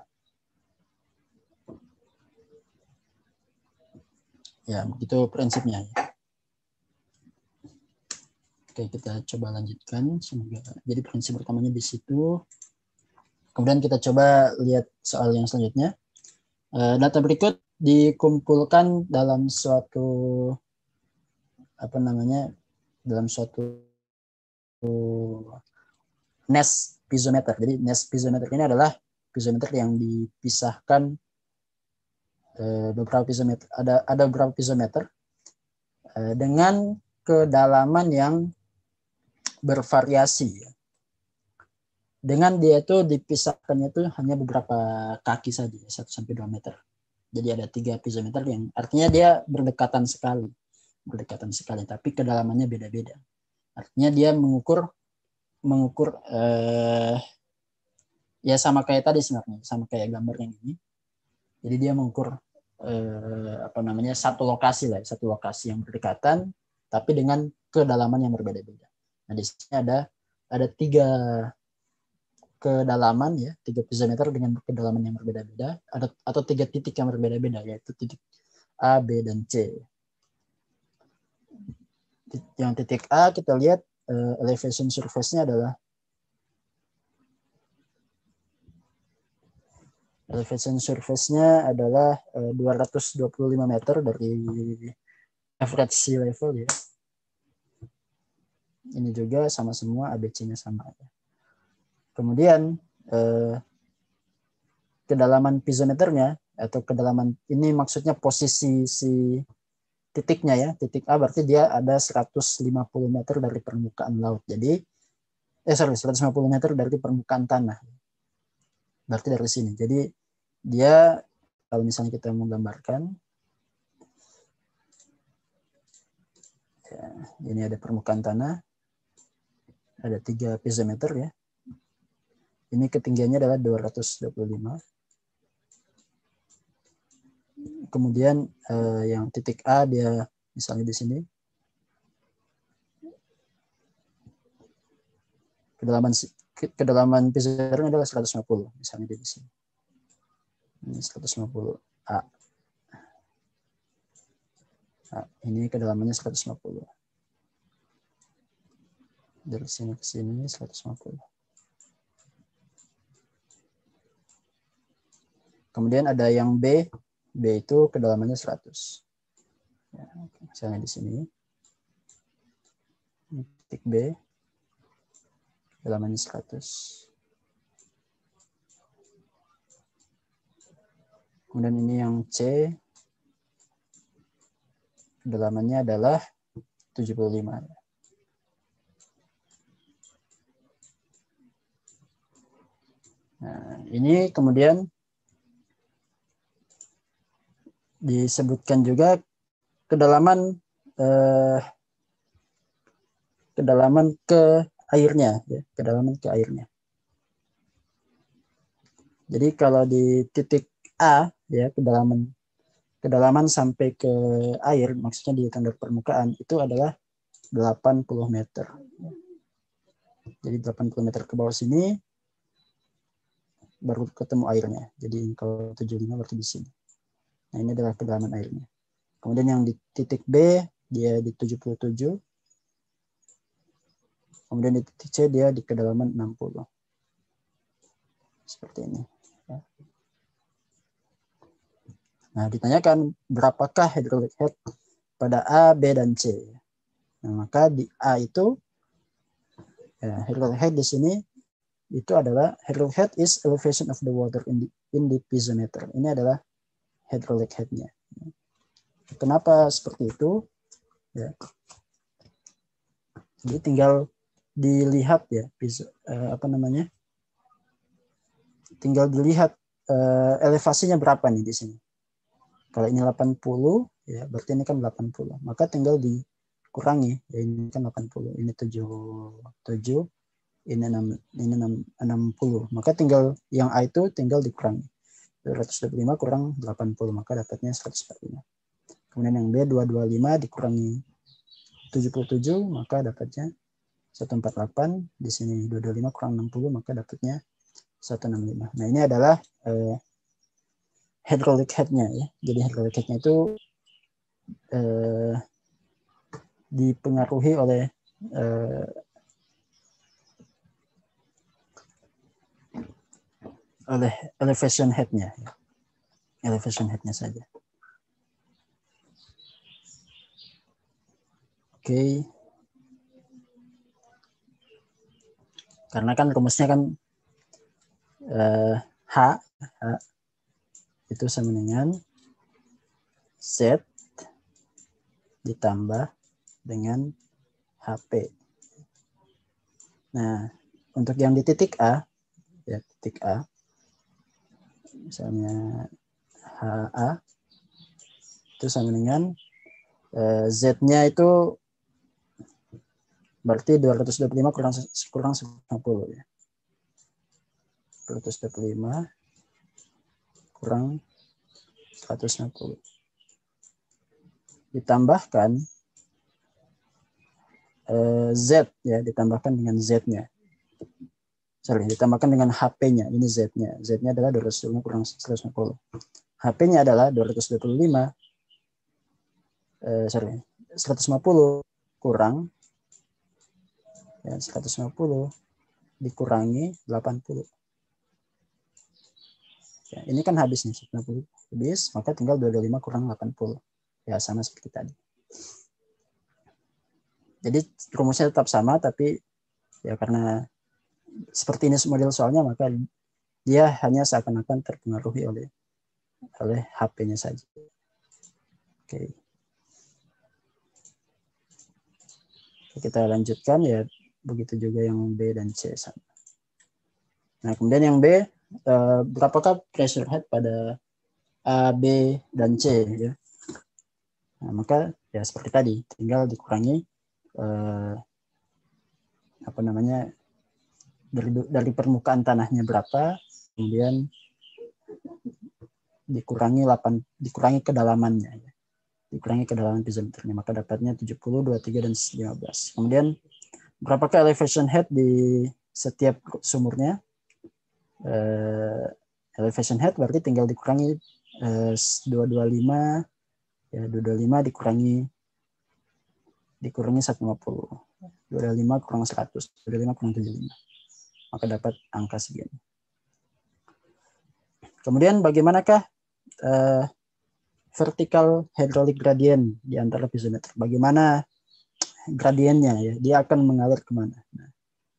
Ya, begitu prinsipnya. Oke, kita coba lanjutkan. Semoga. Jadi prinsip pertamanya di situ. Kemudian kita coba lihat soal yang selanjutnya. Data berikut dikumpulkan dalam suatu apa namanya dalam suatu nest piezometer. Jadi nest piezometer ini adalah piezometer yang dipisahkan uh, beberapa piezometer, ada ada beberapa piezometer uh, dengan kedalaman yang bervariasi ya. Dengan dia itu dipisahkannya itu hanya beberapa kaki saja, satu sampai dua meter. Jadi ada tiga piezometer yang artinya dia berdekatan sekali, berdekatan sekali, tapi kedalamannya beda-beda. Artinya dia mengukur mengukur eh, ya sama kayak tadi sebenarnya, sama kayak gambar yang ini. Jadi dia mengukur eh, apa namanya satu lokasi lah, satu lokasi yang berdekatan, tapi dengan kedalaman yang berbeda-beda. Nah di sini ada ada tiga kedalaman ya, tiga piezometer dengan kedalaman yang berbeda-beda, ada atau tiga titik yang berbeda-beda yaitu titik A, B, dan C. Yang titik A kita lihat uh, elevation surface-nya adalah elevation surface-nya adalah uh, dua ratus dua puluh lima meter dari average sea level ya. Ini juga sama semua, A B C-nya sama ya. Kemudian eh, kedalaman piezometernya atau kedalaman ini maksudnya posisi si titiknya ya, titik A berarti dia ada seratus lima puluh meter dari permukaan laut. Jadi eh sorry seratus lima puluh meter dari permukaan tanah. Berarti dari sini. Jadi dia kalau misalnya kita menggambarkan ya, ini ada permukaan tanah, ada tiga piezometer ya. Ini ketinggiannya adalah dua ratus dua puluh lima. Kemudian eh, yang titik A dia misalnya di sini. Kedalaman kedalaman piezometernya adalah seratus lima puluh misalnya di sini. Ini seratus lima puluh A. Nah, ini kedalamannya seratus lima puluh. Dari sini ke sini seratus lima puluh. Kemudian ada yang B, B itu kedalamannya seratus. Ya, misalnya di sini. Titik B, kedalamannya seratus. Kemudian ini yang C, kedalamannya adalah tujuh puluh lima. Nah, ini kemudian disebutkan juga kedalaman eh, kedalaman ke airnya, ya, kedalaman ke airnya. Jadi kalau di titik A, ya kedalaman kedalaman sampai ke air, maksudnya di tandar permukaan itu adalah delapan puluh meter. Jadi delapan puluh meter ke bawah sini baru ketemu airnya. Jadi kalau tujuh puluh lima berarti di sini. Nah, ini adalah kedalaman airnya. Kemudian yang di titik B dia di tujuh puluh tujuh. Kemudian di titik C dia di kedalaman enam puluh. Seperti ini. Nah, ditanyakan berapakah hydraulic head pada A, B, dan C. Nah, maka di A itu ya, hydraulic head di sini itu adalah hydraulic head is elevation of the water in the, in the piezometer. Ini adalah hydraulic head-nya. Kenapa seperti itu? Ya. Jadi tinggal dilihat ya, piso, eh, apa namanya? Tinggal dilihat eh, elevasinya berapa nih di sini. Kalau ini delapan puluh, ya berarti ini kan delapan puluh. Maka tinggal dikurangi, ya ini kan delapan puluh, ini tujuh puluh tujuh, ini enam, ini enam puluh. Maka tinggal yang A itu tinggal dikurangi. dua ratus dua puluh lima kurang delapan puluh, maka dapatnya seratus empat puluh lima. Kemudian yang B dua ratus dua puluh lima dikurangi tujuh puluh tujuh, maka dapatnya seratus empat puluh delapan. Di sini dua ratus dua puluh lima kurang enam puluh, maka dapatnya seratus enam puluh lima. Nah, ini adalah eh, hydraulic head-nya ya. Jadi hydraulic head-nya itu eh, dipengaruhi oleh eh, oleh elevation head-nya ya. Elevation head-nya saja. Oke. Okay. Karena kan rumusnya kan eh, H, H itu sama dengan Z ditambah dengan H P. Nah, untuk yang di titik A, ya titik A, misalnya H A, itu sama dengan eh, Z-nya itu berarti dua ratus dua puluh lima kurang kurang seratus lima puluh ya. dua ratus dua puluh lima kurang seratus enam puluh. Ditambahkan eh, Z ya, ditambahkan dengan Z-nya. Sorry, ditambahkan dengan H P-nya. Ini Z-nya. Z-nya adalah dua ratus dua puluh lima kurang seratus lima puluh. H P-nya adalah dua ratus dua puluh lima eh, sorry, seratus lima puluh kurang ya, seratus lima puluh dikurangi delapan puluh. Ya, ini kan habis nih, seratus lima puluh habis, maka tinggal dua ratus dua puluh lima kurang delapan puluh. Ya, sama seperti tadi. Jadi rumusnya tetap sama, tapi ya karena seperti ini model soalnya, maka dia hanya seakan-akan terpengaruhi oleh oleh H P-nya saja. Oke. Kita lanjutkan ya, begitu juga yang B dan C sama. Nah, kemudian yang B, eh, berapakah pressure head pada A, B, dan C ya. Nah, maka ya seperti tadi, tinggal dikurangi eh, apa namanya dari, dari permukaan tanahnya berapa, kemudian dikurangi delapan dikurangi kedalamannya ya. Dikurangi kedalaman piezometernya, maka dapatnya tujuh puluh, dua puluh tiga, dan lima belas. Kemudian berapakah elevation head di setiap sumurnya? Uh, elevation head berarti tinggal dikurangi uh, dua ratus dua puluh lima ya, dua ratus dua puluh lima dikurangi dikurangi seratus lima puluh. dua ratus dua puluh lima kurang seratus, dua ratus dua puluh lima kurang tujuh puluh lima. Maka dapat angka segini. Kemudian bagaimanakah uh, vertical hydraulic gradient di antara piezometer? Bagaimana gradiennya ya? Dia akan mengalir kemana? Nah,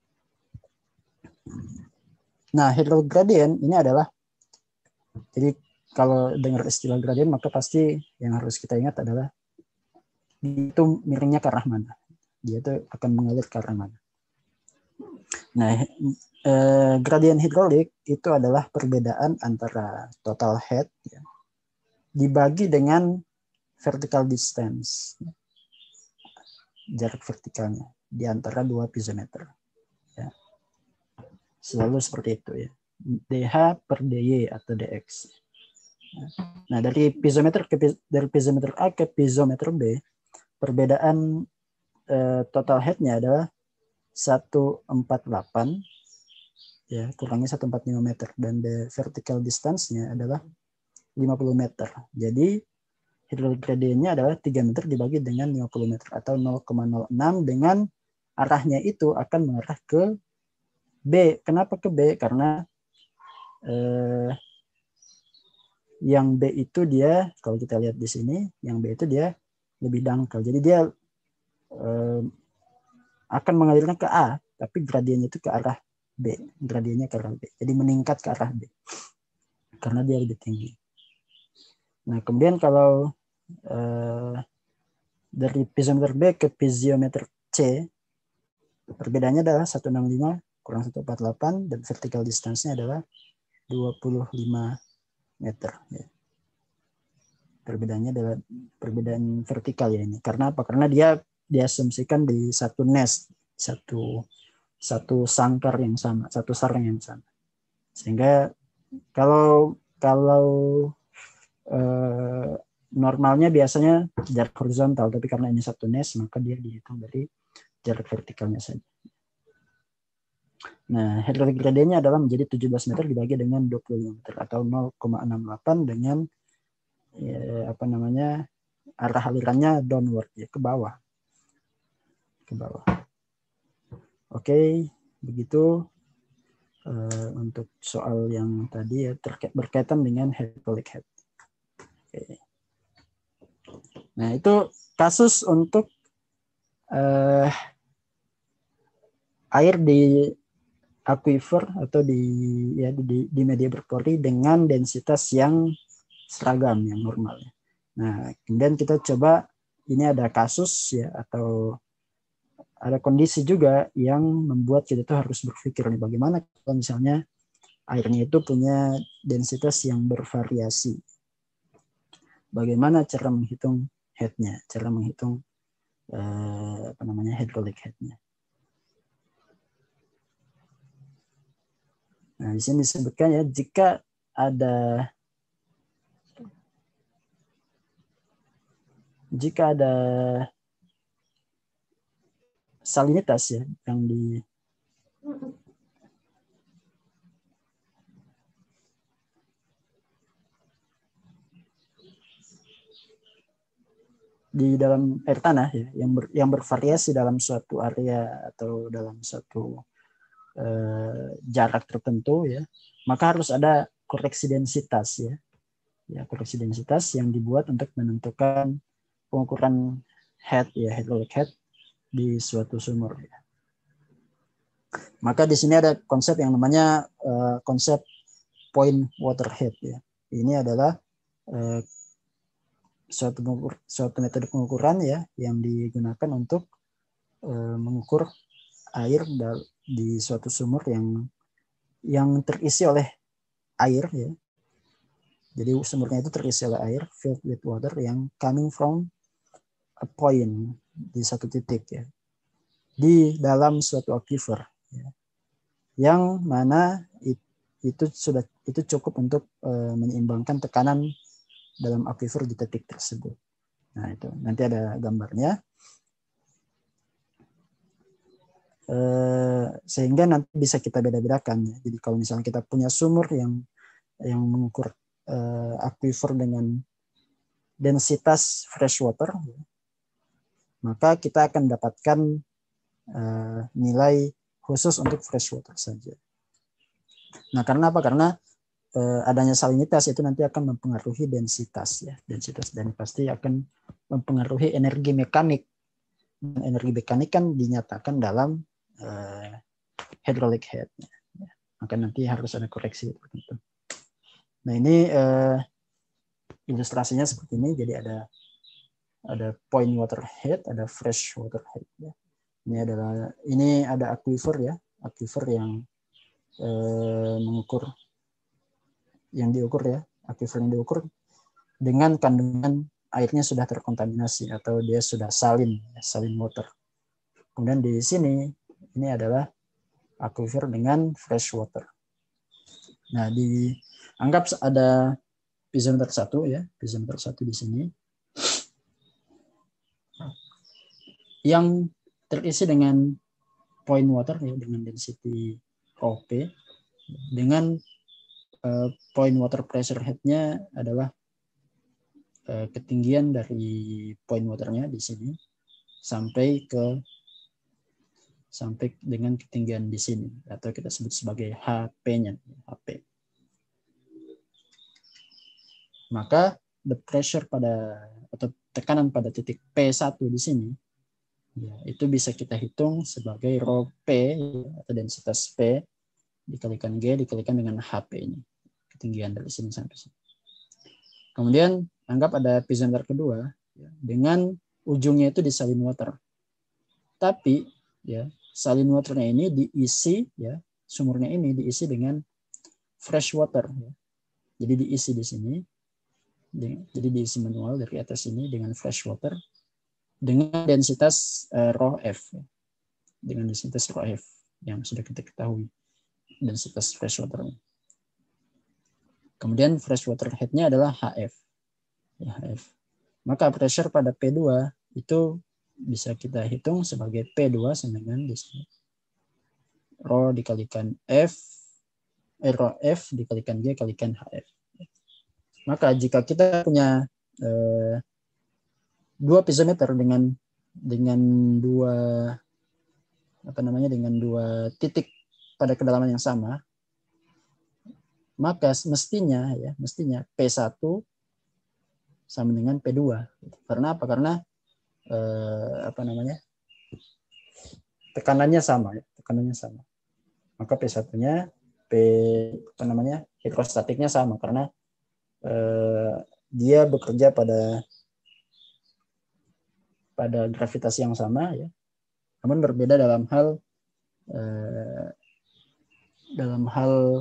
nah hydraulic gradient ini adalah, jadi kalau dengar istilah gradient maka pasti yang harus kita ingat adalah itu miringnya ke arah mana. Dia itu akan mengalir ke arah mana. Nah, eh, gradient hidrolik itu adalah perbedaan antara total head ya, dibagi dengan vertical distance, jarak vertikalnya di antara dua piezometer. Ya. Selalu seperti itu ya. dH per dy atau dx. Nah, dari piezometer ke dari piezometer A ke piezometer B, perbedaan eh, total head-nya adalah seratus empat puluh delapan ya, kurangi seratus empat puluh lima meter, dan the vertical distance-nya adalah lima puluh meter. Jadi hydraulic gradientnya adalah tiga meter dibagi dengan lima puluh meter atau nol koma nol enam, dengan arahnya itu akan mengarah ke B. Kenapa ke B? Karena eh, yang B itu dia, kalau kita lihat di sini, yang B itu dia lebih dangkal. Jadi dia eh, akan mengalirnya ke A, tapi gradiennya itu ke arah B. Gradiennya ke arah B. Jadi meningkat ke arah B. Karena dia lebih tinggi. Nah, kemudian kalau eh, dari piezometer B ke piezometer C, perbedaannya adalah seratus enam puluh lima kurang seratus empat puluh delapan, dan vertical distance-nya adalah dua puluh lima meter. Ya. Perbedaannya adalah perbedaan vertikal ya ini. Karena apa? Karena dia diasumsikan di satu nest, satu satu sangkar yang sama, satu sarang yang sama. Sehingga kalau kalau eh, normalnya biasanya jarak horizontal, tapi karena ini satu nest, maka dia dihitung dari jarak vertikalnya saja. Nah, hydraulic gradientnya adalah menjadi tujuh belas meter dibagi dengan dua puluh lima meter atau nol koma enam delapan, dengan ya, apa namanya, arah alirannya downward ya, ke bawah. Ke bawah. Oke, begitu uh, untuk soal yang tadi ya, terkait berkaitan dengan hydraulic head. Oke. Nah, itu kasus untuk uh, air di aquifer atau di ya di, di media berpori dengan densitas yang seragam, yang normal. Nah, kemudian kita coba, ini ada kasus ya, atau ada kondisi juga yang membuat kita tuh harus berpikir nih, bagaimana kalau misalnya airnya itu punya densitas yang bervariasi. Bagaimana cara menghitung head-nya, cara menghitung eh, apa namanya hydraulic head-nya. Nah, di sini disebutkan ya, jika ada jika ada salinitas ya yang di di dalam air tanah ya, yang ber, yang bervariasi dalam suatu area atau dalam suatu eh, jarak tertentu ya, maka harus ada koreksi densitas ya. Ya, koreksi densitas yang dibuat untuk menentukan pengukuran head ya, hydraulic head di suatu sumur ya. Maka di sini ada konsep yang namanya uh, konsep point water head ya. Ini adalah uh, suatu pengukur, suatu metode pengukuran ya yang digunakan untuk uh, mengukur air di suatu sumur yang yang terisi oleh air ya. Jadi sumurnya itu terisi oleh air, filled with water yang coming from a point, di satu titik ya, di dalam suatu aquifer ya, yang mana itu sudah itu cukup untuk uh, menyeimbangkan tekanan dalam aquifer di titik tersebut. Nah itu nanti ada gambarnya, uh, sehingga nanti bisa kita beda-bedakan ya. Jadi kalau misalnya kita punya sumur yang yang mengukur uh, aquifer dengan densitas fresh water, maka kita akan dapatkan uh, nilai khusus untuk fresh water saja. Nah, karena apa? Karena uh, adanya salinitas itu nanti akan mempengaruhi densitas ya, densitas, dan pasti akan mempengaruhi energi mekanik. Dan energi mekanik kan dinyatakan dalam uh, hydraulic head. Ya. Maka nanti harus ada koreksi tertentu. Nah, ini uh, ilustrasinya seperti ini. Jadi ada ada point water head, ada fresh water head ya. Ini adalah ini ada aquifer ya, aquifer yang eh, mengukur yang diukur ya, aquifer yang diukur dengan kandungan airnya sudah terkontaminasi atau dia sudah salin, salin water. Kemudian di sini ini adalah aquifer dengan fresh water. Nah, dianggap ada piezometer satu ya, piezometer satu di sini yang terisi dengan point water ya, dengan density rho P, dengan uh, point water pressure head-nya adalah uh, ketinggian dari point waternya di sini sampai ke sampai dengan ketinggian di sini atau kita sebut sebagai H P-nya, H P. Maka the pressure pada atau tekanan pada titik P satu di sini ya, itu bisa kita hitung sebagai rho P atau densitas P dikalikan G dikalikan dengan H P ini, ketinggian dari sini sampai sini. Kemudian anggap ada piezometer kedua ya, dengan ujungnya itu disalin water. Tapi ya, salin waternya ini diisi ya, sumurnya ini diisi dengan fresh water ya. Jadi diisi di sini. Jadi diisi manual dari atas ini dengan fresh water dengan densitas uh, rho F ya. Dengan densitas rho F yang sudah kita ketahui densitas fresh water. Kemudian fresh water head-nya adalah H F. Ya, H F. Maka pressure pada P dua itu bisa kita hitung sebagai P dua sama dengan di sini. Rho dikalikan F, eh, rho F dikalikan G kalikan H F. Maka jika kita punya eh, dua piezometer dengan dengan dua apa namanya dengan dua titik pada kedalaman yang sama, maka mestinya ya mestinya P satu sama dengan P dua. Karena apa? Karena eh, apa namanya tekanannya sama ya, tekanannya sama. Maka P satu-nya P apa namanya hidrostatiknya sama karena eh, dia bekerja pada pada gravitasi yang sama ya, namun berbeda dalam hal eh, dalam hal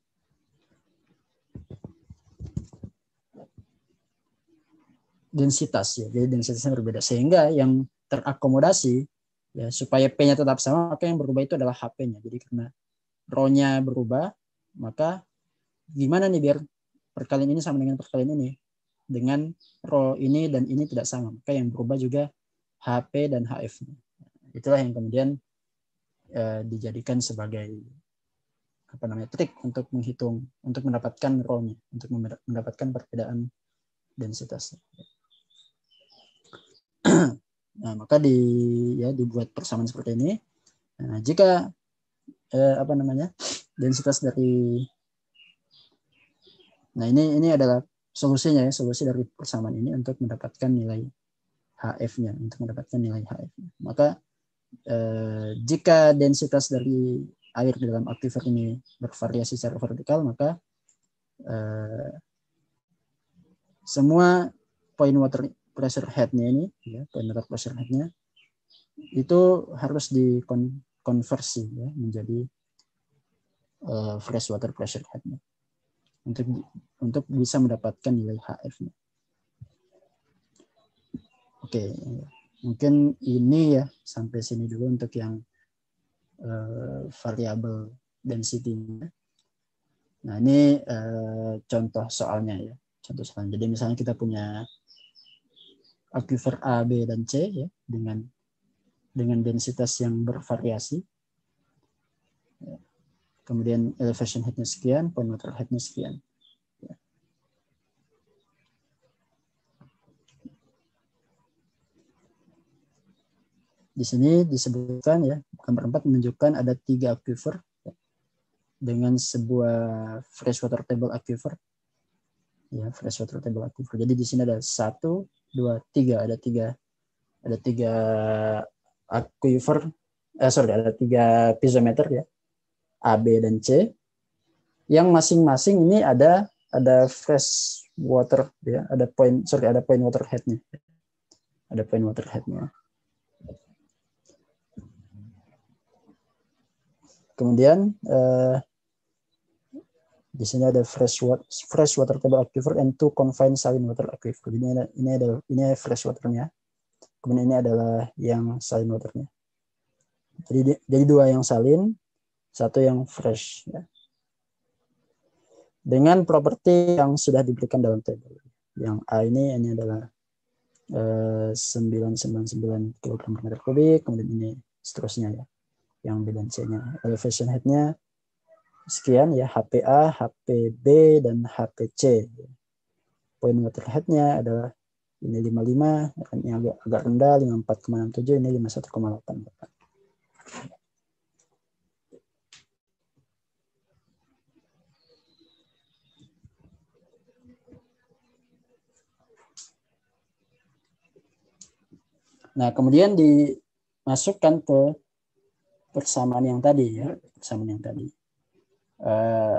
densitas ya. Jadi densitasnya berbeda sehingga yang terakomodasi ya supaya P-nya tetap sama, maka yang berubah itu adalah H P-nya. Jadi karena rho-nya berubah, maka gimana nih biar perkalian ini sama dengan perkalian ini? Dengan rho ini dan ini tidak sama, maka yang berubah juga H P dan H F-nya. Itulah yang kemudian eh, dijadikan sebagai apa namanya trik untuk menghitung, untuk mendapatkan rho-nya, untuk mendapatkan perbedaan densitasnya. Nah, maka di ya dibuat persamaan seperti ini. Nah, jika eh, apa namanya densitas dari nah ini ini adalah solusinya ya, solusi dari persamaan ini untuk mendapatkan nilai H F-nya, untuk mendapatkan nilai H F-nya. Maka eh, jika densitas dari air di dalam aquifer ini bervariasi secara vertikal, maka eh, semua point water pressure head-nya ini, ya, point water pressure head-nya itu harus dikonversi ya, menjadi uh, fresh water pressure head-nya untuk untuk bisa mendapatkan nilai H F-nya. Oke, mungkin ini ya sampai sini dulu untuk yang uh, variabel density-nya. Nah ini uh, contoh soalnya ya, contoh soalnya. Jadi misalnya kita punya aquifer A, B, dan C ya dengan dengan densitas yang bervariasi. Kemudian elevation head-nya sekian, point water head-nya sekian. Di sini disebutkan ya, gambar empat menunjukkan ada tiga aquifer ya, dengan sebuah freshwater table aquifer. Ya, freshwater table aquifer. Jadi di sini ada satu, dua, tiga, ada tiga, ada tiga aquifer, eh, sorry, ada tiga piezometer ya, A, B, dan C, yang masing-masing ini ada ada fresh water ya, ada point, sorry, ada point water head-nya, ada point water head-nya. Kemudian eh, di sini ada fresh water, fresh water table aquifer and two confined saline water aquifer. Ini ada ini ada ini fresh waternya. Kemudian ini adalah yang saline waternya. Jadi jadi dua yang salin, satu yang fresh. Ya. Dengan properti yang sudah diberikan dalam tabel. Yang A ini ini adalah eh, sembilan ratus sembilan puluh sembilan kilogram per meter kubik. Kemudian ini seterusnya ya. Yang B dan C-nya. Elevation head-nya sekian ya, H P A, H P B, dan H P C. Point water head-nya adalah ini lima puluh lima, ini agak, agak rendah, lima puluh empat koma enam tujuh, ini lima puluh satu koma delapan. Nah, kemudian dimasukkan ke persamaan yang tadi ya, persamaan yang tadi. Uh,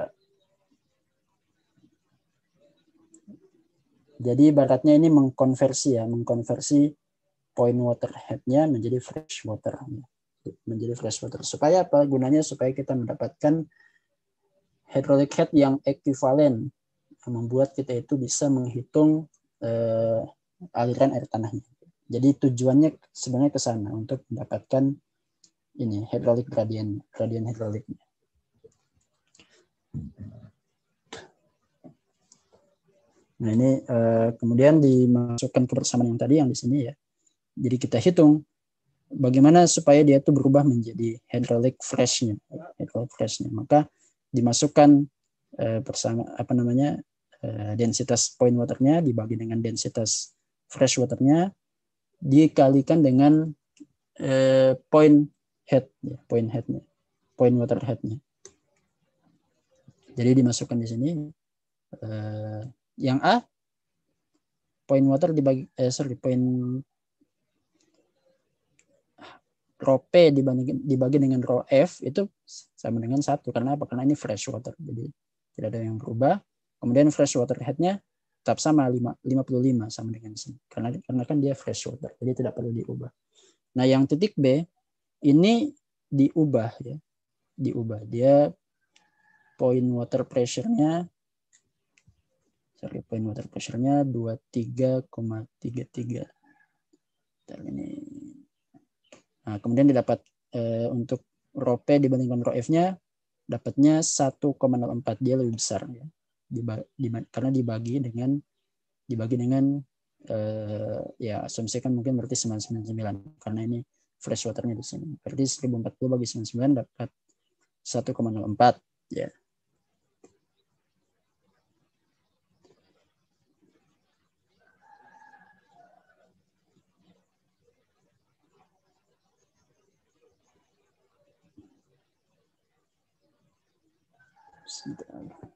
jadi ibaratnya ini mengkonversi ya, mengkonversi point water head-nya menjadi fresh water, menjadi fresh water. Supaya apa? Gunanya supaya kita mendapatkan hydraulic head yang ekuivalen, yang membuat kita itu bisa menghitung uh, aliran air tanahnya. Jadi tujuannya sebenarnya ke sana untuk mendapatkan ini hydraulic gradient, gradient hydraulicnya. Nah ini uh, kemudian dimasukkan ke persamaan yang tadi yang di sini ya. Jadi kita hitung bagaimana supaya dia itu berubah menjadi hydraulic fresh-nya, hydraulic fresh-nya. Maka dimasukkan uh, bersama apa namanya uh, densitas point water-nya dibagi dengan densitas fresh water-nya dikalikan dengan uh, point head, ya, point head-nya, point water head-nya. Jadi dimasukkan di sini uh, yang A point water dibagi eh, sorry point rho P dibagi, dibagi dengan rho F itu sama dengan satu. Karena apa? Karena ini fresh water. Jadi tidak ada yang berubah. Kemudian fresh water head-nya tetap sama lima puluh lima sama dengan sini. Karena karena kan dia fresh water, jadi tidak perlu diubah. Nah, yang titik B ini diubah ya. Diubah. Dia point water pressure-nya sorry, point water pressure-nya dua puluh tiga koma tiga tiga. Ini. Nah, kemudian didapat eh, untuk rho P dibandingkan rho F-nya dapatnya satu koma nol empat, dia lebih besar ya. Diba, diba, karena dibagi dengan dibagi dengan eh, ya asumsikan mungkin berarti sembilan ratus sembilan puluh sembilan karena ini fresh water-nya di sini. Berarti seribu empat puluh bagi sembilan puluh sembilan dapat satu koma nol empat ya. Sebentar.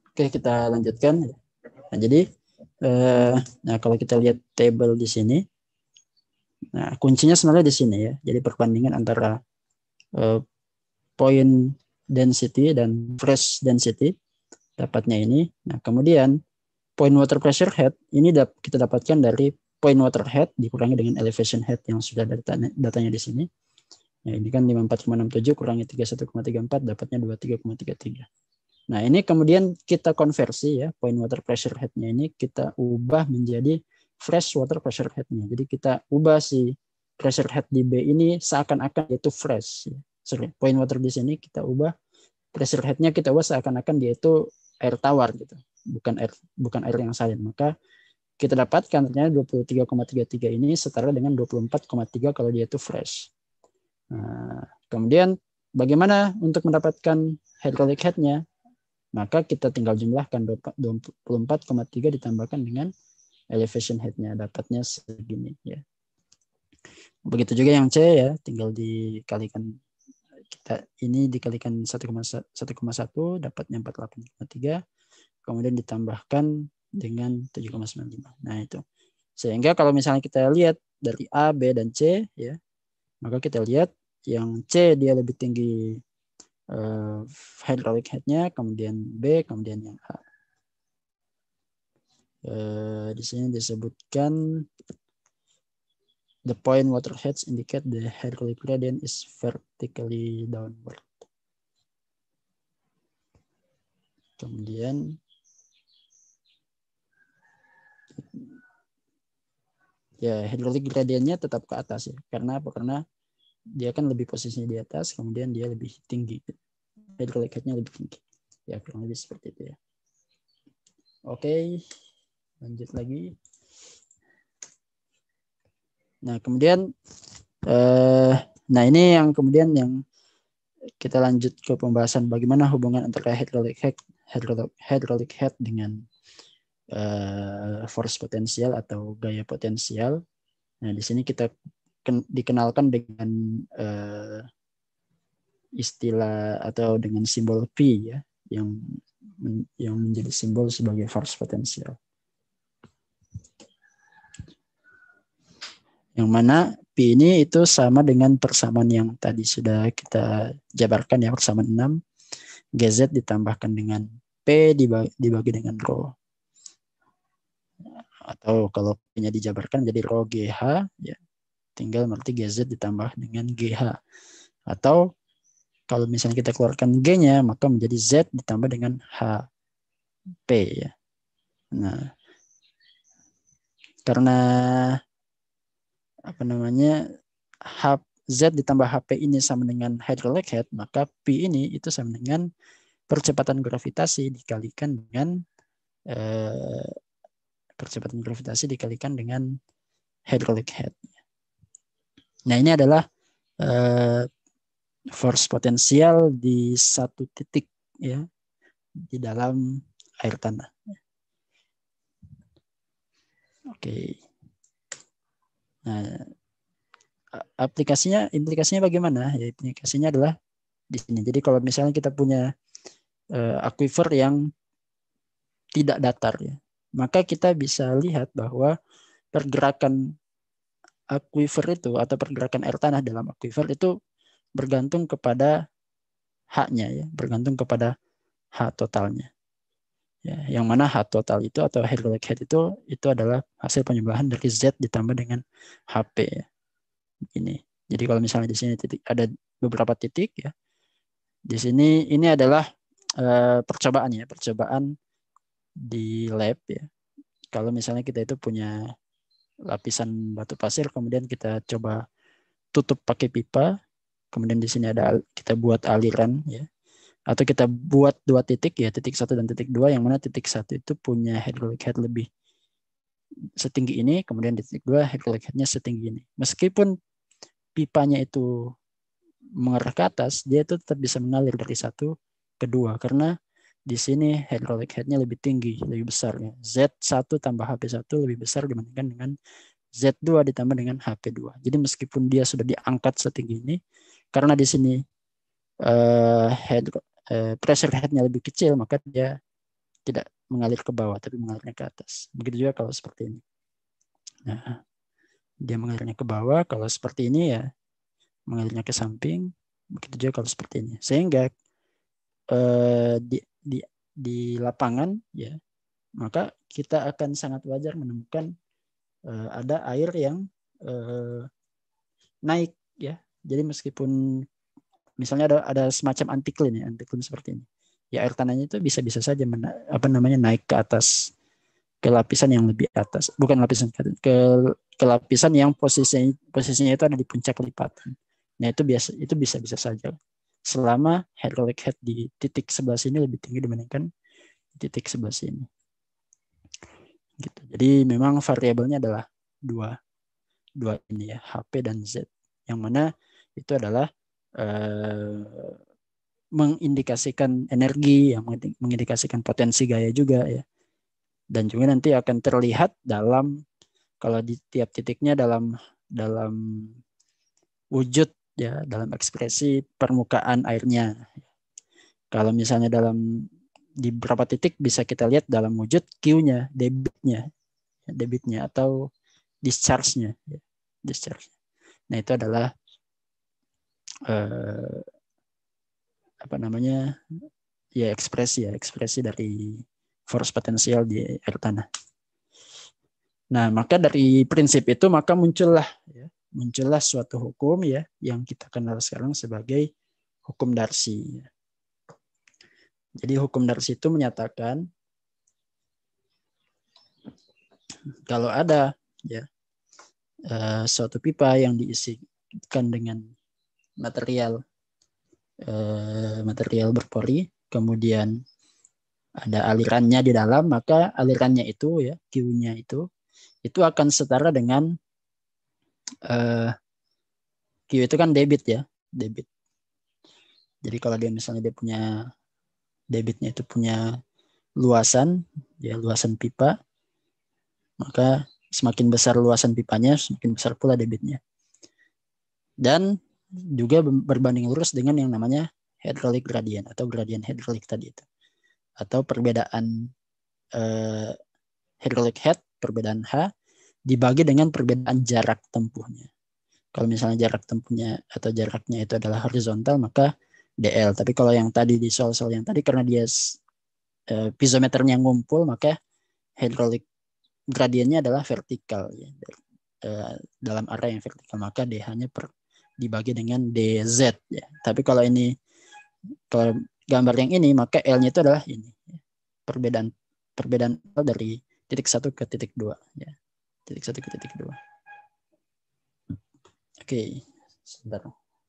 Oke, kita lanjutkan. Nah, jadi eh, nah kalau kita lihat table di sini, nah kuncinya sebenarnya di sini ya. Jadi perbandingan antara eh, point density dan fresh density dapatnya ini. Nah, kemudian point water pressure head ini dap kita dapatkan dari point water head dikurangi dengan elevation head yang sudah datanya, datanya di sini. Nah, ini kan lima puluh empat koma enam tujuh kurangi tiga puluh satu koma tiga empat dapatnya dua puluh tiga koma tiga tiga. Nah, ini kemudian kita konversi ya, point water pressure head-nya ini kita ubah menjadi fresh water pressure head-nya. Jadi kita ubah si pressure head di B ini seakan-akan itu fresh. Sorry, point water di sini kita ubah pressure head-nya kita ubah seakan-akan dia itu air tawar gitu, bukan air bukan air yang salin. Maka kita dapatkan ternyata dua puluh tiga koma tiga tiga ini setara dengan dua puluh empat koma tiga kalau dia itu fresh. Nah, kemudian bagaimana untuk mendapatkan hydraulic head-nya? Maka kita tinggal jumlahkan dua puluh empat koma tiga ditambahkan dengan elevation head-nya, dapatnya segini ya. Begitu juga yang C ya, tinggal dikalikan kita ini dikalikan satu koma satu dapatnya empat puluh delapan koma tiga, kemudian ditambahkan dengan tujuh koma sembilan lima. Nah, itu. Sehingga kalau misalnya kita lihat dari A, B dan C ya, maka kita lihat yang C dia lebih tinggi Uh, hydraulic head-nya, kemudian B, kemudian yang A. Uh, di sini disebutkan the point water heads indicate the hydraulic gradient is vertically downward. Kemudian ya hydraulic gradientnya tetap ke atas ya. Karena apa? Karena dia kan lebih posisinya di atas, kemudian dia lebih tinggi. Hydraulic head-nya lebih tinggi. Ya, kurang lebih seperti itu ya. Oke, lanjut lagi. Nah, kemudian eh, nah ini yang kemudian yang kita lanjut ke pembahasan bagaimana hubungan antara hydraulic head hydraulic, hydraulic head dengan uh, force potensial atau gaya potensial. Nah, di sini kita ken, dikenalkan dengan uh, istilah atau dengan simbol P ya, yang yang menjadi simbol sebagai force potensial. Yang mana P ini itu sama dengan persamaan yang tadi sudah kita jabarkan ya, persamaan enam. G Z ditambahkan dengan P dibagi, dibagi dengan rho. Atau kalau P-nya dijabarkan jadi rho G H, ya, tinggal berarti G Z ditambah dengan G H. Atau kalau misalnya kita keluarkan G-nya, maka menjadi Z ditambah dengan H P. Ya. Nah, karena apa namanya H, Z ditambah H P ini sama dengan hydraulic head, maka P ini itu sama dengan percepatan gravitasi dikalikan dengan eh, percepatan gravitasi dikalikan dengan hydraulic head. Nah, ini adalah eh, force potensial di satu titik ya di dalam air tanah. Oke. Nah, aplikasinya, implikasinya bagaimana? Ya, implikasinya adalah di sini. Jadi kalau misalnya kita punya uh, aquifer yang tidak datar ya, maka kita bisa lihat bahwa pergerakan aquifer itu atau pergerakan air tanah dalam aquifer itu bergantung kepada H-nya ya, bergantung kepada H totalnya. Ya, yang mana H total itu atau hydraulic head itu itu adalah hasil penyebelahan dari Z ditambah dengan H P ya. Ini. Jadi kalau misalnya di sini titik ada beberapa titik ya. Di sini ini adalah uh, percobaan ya, percobaan di lab ya. Kalau misalnya kita itu punya lapisan batu pasir, kemudian kita coba tutup pakai pipa, kemudian di sini ada kita buat aliran ya. Atau kita buat dua titik ya, titik satu dan titik dua, yang mana titik satu itu punya hydraulic head lebih setinggi ini, kemudian di titik dua hydraulic head-nya setinggi ini. Meskipun pipanya itu mengarah ke atas, dia itu tetap bisa mengalir dari satu ke dua, karena di sini hydraulic head-nya lebih tinggi, lebih besar ya. Z satu tambah H P satu lebih besar dibandingkan dengan Z dua ditambah dengan H P dua. Jadi meskipun dia sudah diangkat setinggi ini, karena di sini uh, head, uh, pressure head-nya lebih kecil, maka dia tidak mengalir ke bawah, tapi mengalirnya ke atas. Begitu juga kalau seperti ini. Nah, dia mengalirnya ke bawah. Kalau seperti ini ya mengalirnya ke samping. Begitu juga kalau seperti ini. Sehingga eh, di, di di lapangan ya, maka kita akan sangat wajar menemukan eh, ada air yang eh, naik ya. Jadi meskipun misalnya ada ada semacam antiklin ya, antiklin seperti ini. Ya air tanahnya itu bisa-bisa saja mena, apa namanya naik ke atas, ke lapisan yang lebih atas, bukan lapisan ke, ke lapisan yang posisinya posisinya itu ada di puncak lipatan. Nah itu biasa, itu bisa-bisa saja selama hydraulic head di titik sebelah sini lebih tinggi dibandingkan titik sebelah sini. Gitu. Jadi memang variabelnya adalah dua dua ini ya, H P dan Z, yang mana itu adalah eh, mengindikasikan energi, yang mengindikasikan potensi gaya juga ya. Dan juga nanti akan terlihat dalam kalau di tiap titiknya dalam dalam wujud ya, dalam ekspresi permukaan airnya. Kalau misalnya dalam di beberapa titik bisa kita lihat dalam wujud Q-nya, debitnya, debitnya atau discharge-nya, discharge. Nah itu adalah eh, apa namanya ya ekspresi ya ekspresi dari force potensial di air tanah. Nah maka dari prinsip itu maka muncullah ya, muncullah suatu hukum ya yang kita kenal sekarang sebagai hukum Darcy. Jadi hukum Darcy itu menyatakan kalau ada ya uh, suatu pipa yang diisikan dengan material uh, material berpori, kemudian ada alirannya di dalam, maka alirannya itu ya Q-nya itu itu akan setara dengan uh, Q itu kan debit ya, debit. Jadi kalau dia misalnya dia punya debitnya itu punya luasan ya luasan pipa, maka semakin besar luasan pipanya semakin besar pula debitnya. Dan juga berbanding lurus dengan yang namanya hydraulic gradient atau gradient hydraulic tadi itu, atau perbedaan eh, hydraulic head, perbedaan H dibagi dengan perbedaan jarak tempuhnya. Kalau misalnya jarak tempuhnya atau jaraknya itu adalah horizontal, maka D L. Tapi kalau yang tadi di soal-soal yang tadi karena dia eh, piezometernya ngumpul, maka hydraulic gradiennya adalah vertikal ya. Eh, dalam area yang vertikal, maka D H-nya per, dibagi dengan D Z ya. Tapi kalau ini kalau gambar yang ini maka L-nya itu adalah ini ya. Perbedaan perbedaan dari titik satu ke titik dua ya. Titik satu ke titik dua. Oke, sebentar.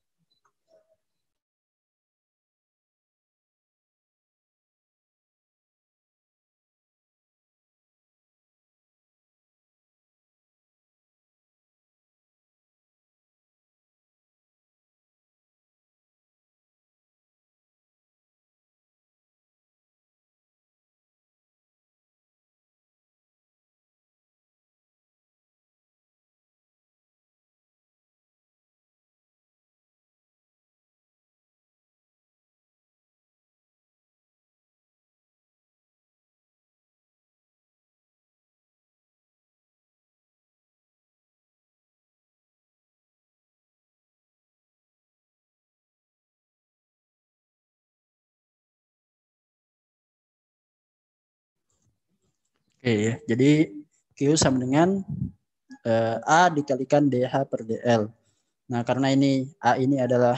Oke ya, jadi Q sama dengan uh, A dikalikan D H per D L. Nah, karena ini A ini adalah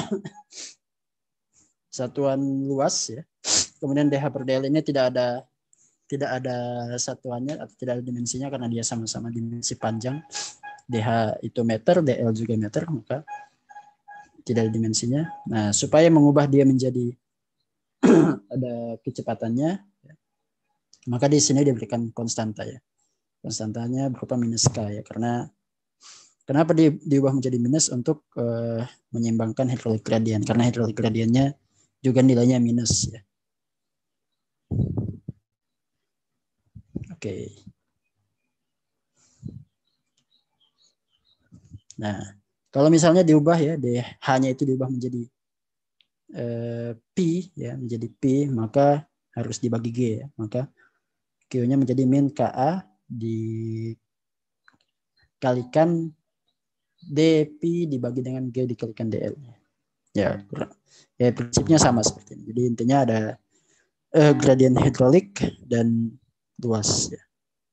satuan luas ya. Kemudian D H per D L ini tidak ada tidak ada satuannya atau tidak ada dimensinya karena dia sama-sama dimensi panjang. D H itu meter, D L juga meter, maka tidak ada dimensinya. Nah, supaya mengubah dia menjadi ada kecepatannya, maka di sini diberikan konstanta ya. Konstantanya berupa minus K ya, karena kenapa di, diubah menjadi minus untuk uh, menyeimbangkan hydraulic gradient, karena hydraulic gradientnya juga nilainya minus ya. Oke. Nah, kalau misalnya diubah ya, D H-nya itu diubah menjadi eh, P ya, menjadi P, maka harus dibagi G ya. Maka Q-nya menjadi min K A dikalikan dP dibagi dengan G dikalikan dL. Ya, ya prinsipnya sama seperti ini. Jadi intinya ada eh, gradien hidrolik dan luas. Ya.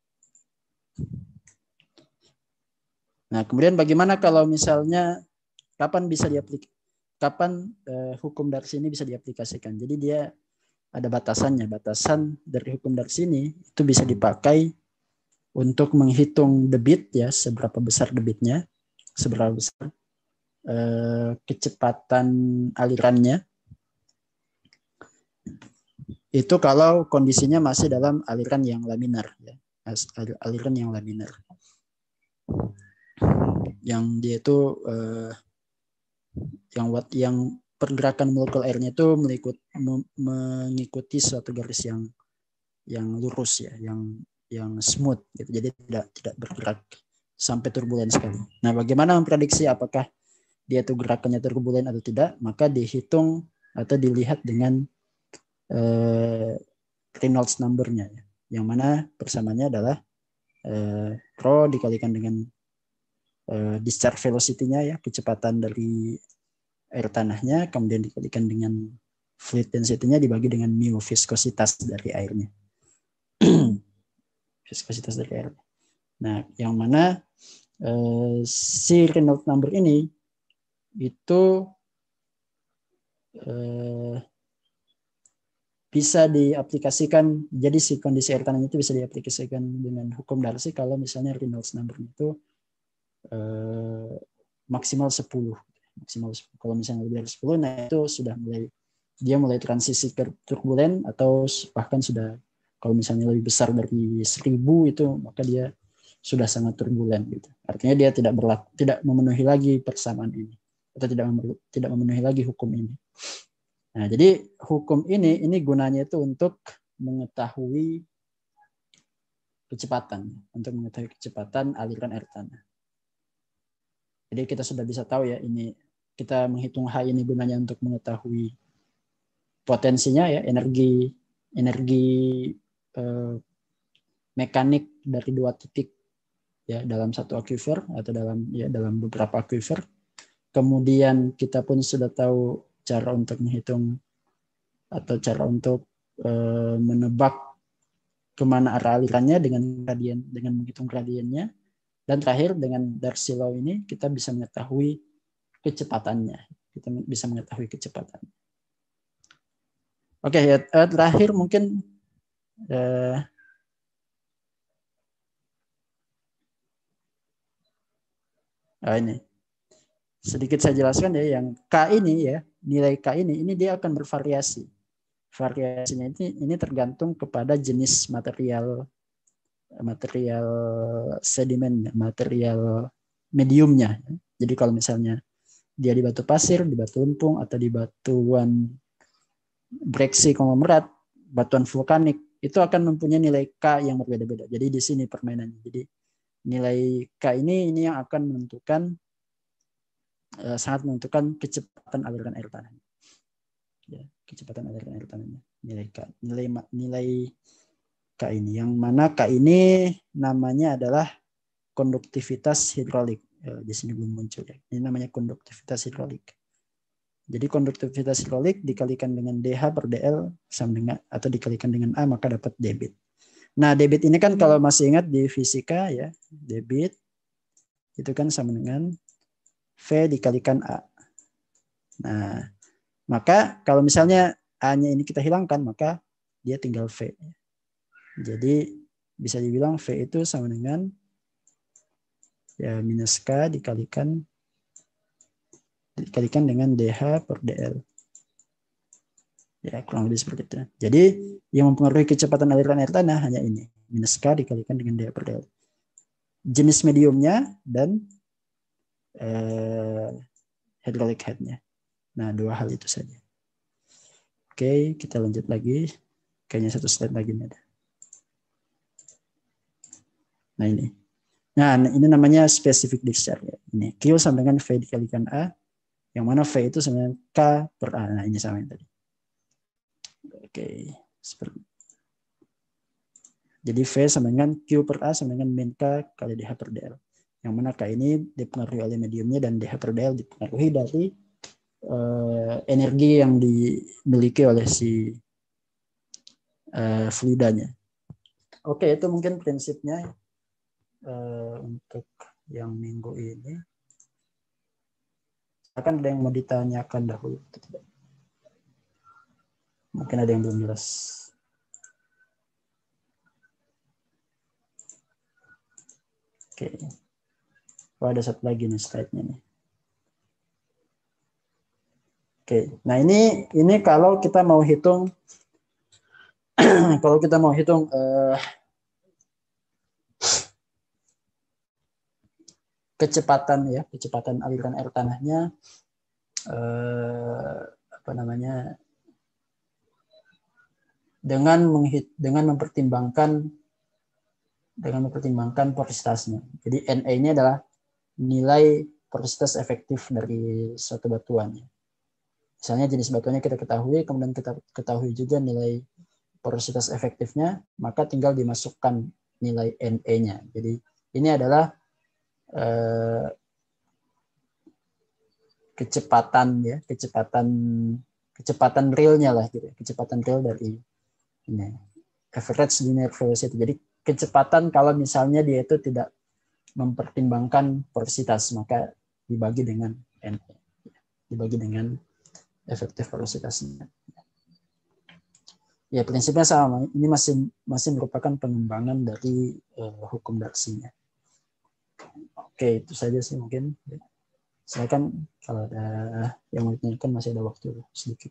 Nah, kemudian bagaimana kalau misalnya kapan bisa diaplikasikan? Kapan eh, hukum Darcy ini bisa diaplikasikan? Jadi dia ada batasannya. Batasan dari hukum Darcy ini itu bisa dipakai untuk menghitung debit ya, seberapa besar debitnya, seberapa besar eh, kecepatan alirannya. Itu kalau kondisinya masih dalam aliran yang laminar ya. Aliran yang laminar. Yang dia itu eh, yang wat yang pergerakan molekul airnya itu mengikut, mengikuti suatu garis yang yang lurus ya, yang yang smooth gitu. Jadi tidak tidak bergerak sampai turbulen sekali. Nah, bagaimana memprediksi apakah dia itu gerakannya turbulen atau tidak? Maka dihitung atau dilihat dengan eh, Reynolds number-nya ya. Yang mana persamaannya adalah eh, rho dikalikan dengan eh, discharge velocity-nya ya, kecepatan dari air tanahnya, kemudian dikalikan dengan fluid density-nya dibagi dengan mu, viskositas dari airnya. Viskositas dari air. Nah, yang mana eh, si Reynolds number ini itu eh, bisa diaplikasikan, jadi si kondisi air tanah itu bisa diaplikasikan dengan hukum Darcy kalau misalnya Reynolds number itu eh, maksimal sepuluh. Maksimal sepuluh. Kalau misalnya lebih dari sepuluh, nah itu sudah mulai dia mulai transisi ke turbulen atau bahkan sudah kalau misalnya lebih besar dari seribu itu maka dia sudah sangat turbulen gitu. Artinya dia tidak berlaku, tidak memenuhi lagi persamaan ini atau tidak tidak memenuhi lagi hukum ini. Nah, jadi hukum ini ini gunanya itu untuk mengetahui kecepatan, untuk mengetahui kecepatan aliran air tanah. Jadi kita sudah bisa tahu ya, ini kita menghitung H ini gunanya untuk mengetahui potensinya ya, energi energi eh, mekanik dari dua titik ya dalam satu aquifer atau dalam ya dalam beberapa aquifer. Kemudian kita pun sudah tahu cara untuk menghitung atau cara untuk eh, menebak kemana arah alirannya dengan gradien, dengan menghitung gradiennya. Dan terakhir dengan Darcy law ini kita bisa mengetahui kecepatannya. Kita bisa mengetahui kecepatannya. Oke, ya, terakhir mungkin eh, oh ini sedikit saya jelaskan ya, yang K ini ya, nilai K ini ini dia akan bervariasi. Variasinya ini ini tergantung kepada jenis material material sedimen, material mediumnya. Jadi kalau misalnya dia di batu pasir, di batu lempung atau di batuan breksi konglomerat, batuan vulkanik, itu akan mempunyai nilai K yang berbeda-beda. Jadi di sini permainannya. Jadi nilai K ini ini yang akan menentukan eh, sangat menentukan kecepatan aliran air tanah. Ya, kecepatan aliran air tanahnya. Nilai K, nilai nilai K ini, yang mana K ini namanya adalah konduktivitas hidrolik. Eh, di sini belum muncul ya. Ini namanya konduktivitas hidrolik. Jadi konduktivitas hidrolik dikalikan dengan D H per D L sama dengan atau dikalikan dengan A maka dapat debit. Nah, debit ini kan kalau masih ingat di fisika ya, debit itu kan sama dengan V dikalikan A. Nah, maka kalau misalnya A-nya ini kita hilangkan maka dia tinggal V. Jadi bisa dibilang V itu sama dengan ya minus K dikalikan dikalikan dengan D H per D L. Ya, kurang lebih seperti itu. Jadi yang mempengaruhi kecepatan aliran air tanah hanya ini, minus K dikalikan dengan D H per D L. Jenis mediumnya dan eh, hydraulic head-nya. Nah, dua hal itu saja. Oke, kita lanjut lagi. Kayaknya satu slide lagi nih ada. Nah, ini. Nah, ini namanya specific discharge. Ini Q sama dengan V dikalikan A. Yang mana V itu sama dengan K per A. Nah, ini sama yang tadi. Oke, Seperti. Jadi V sama dengan Q per A sama dengan min K kali dH per dL. Yang mana K ini dipengaruhi oleh mediumnya dan dH per dL dipengaruhi dari uh, energi yang dimiliki oleh si uh, fluidanya. Oke, itu mungkin prinsipnya uh, untuk yang minggu ini. Akan ada yang mau ditanyakan dahulu. Mungkin ada yang belum jelas. Oke. Oh, ada satu lagi nih slide-nya nih. Oke. Nah, ini ini kalau kita mau hitung kalau kita mau hitung uh, kecepatan ya, kecepatan aliran air tanahnya uh, apa namanya? dengan menghit dengan mempertimbangkan dengan mempertimbangkan porositasnya. Jadi N A-nya adalah nilai porositas efektif dari suatu batuan. Misalnya jenis batuannya kita ketahui, kemudian kita ketahui juga nilai porositas efektifnya, maka tinggal dimasukkan nilai N A-nya. Jadi ini adalah eh, kecepatan ya, kecepatan kecepatan realnya lah gitu, kecepatan real dari ini average linear velocity. Jadi kecepatan kalau misalnya dia itu tidak mempertimbangkan porositas, maka dibagi dengan N A, dibagi dengan efektif porositasnya. Ya prinsipnya sama. Ini masih masih merupakan pengembangan dari uh, hukum Darcy-nya. Oke, itu saja sih mungkin. Silakan kalau ada yang mau ditanyakan, masih ada waktu sedikit.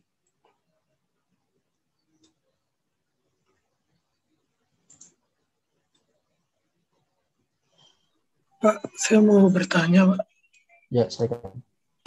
Pak, saya mau bertanya, Pak. Ya, silakan.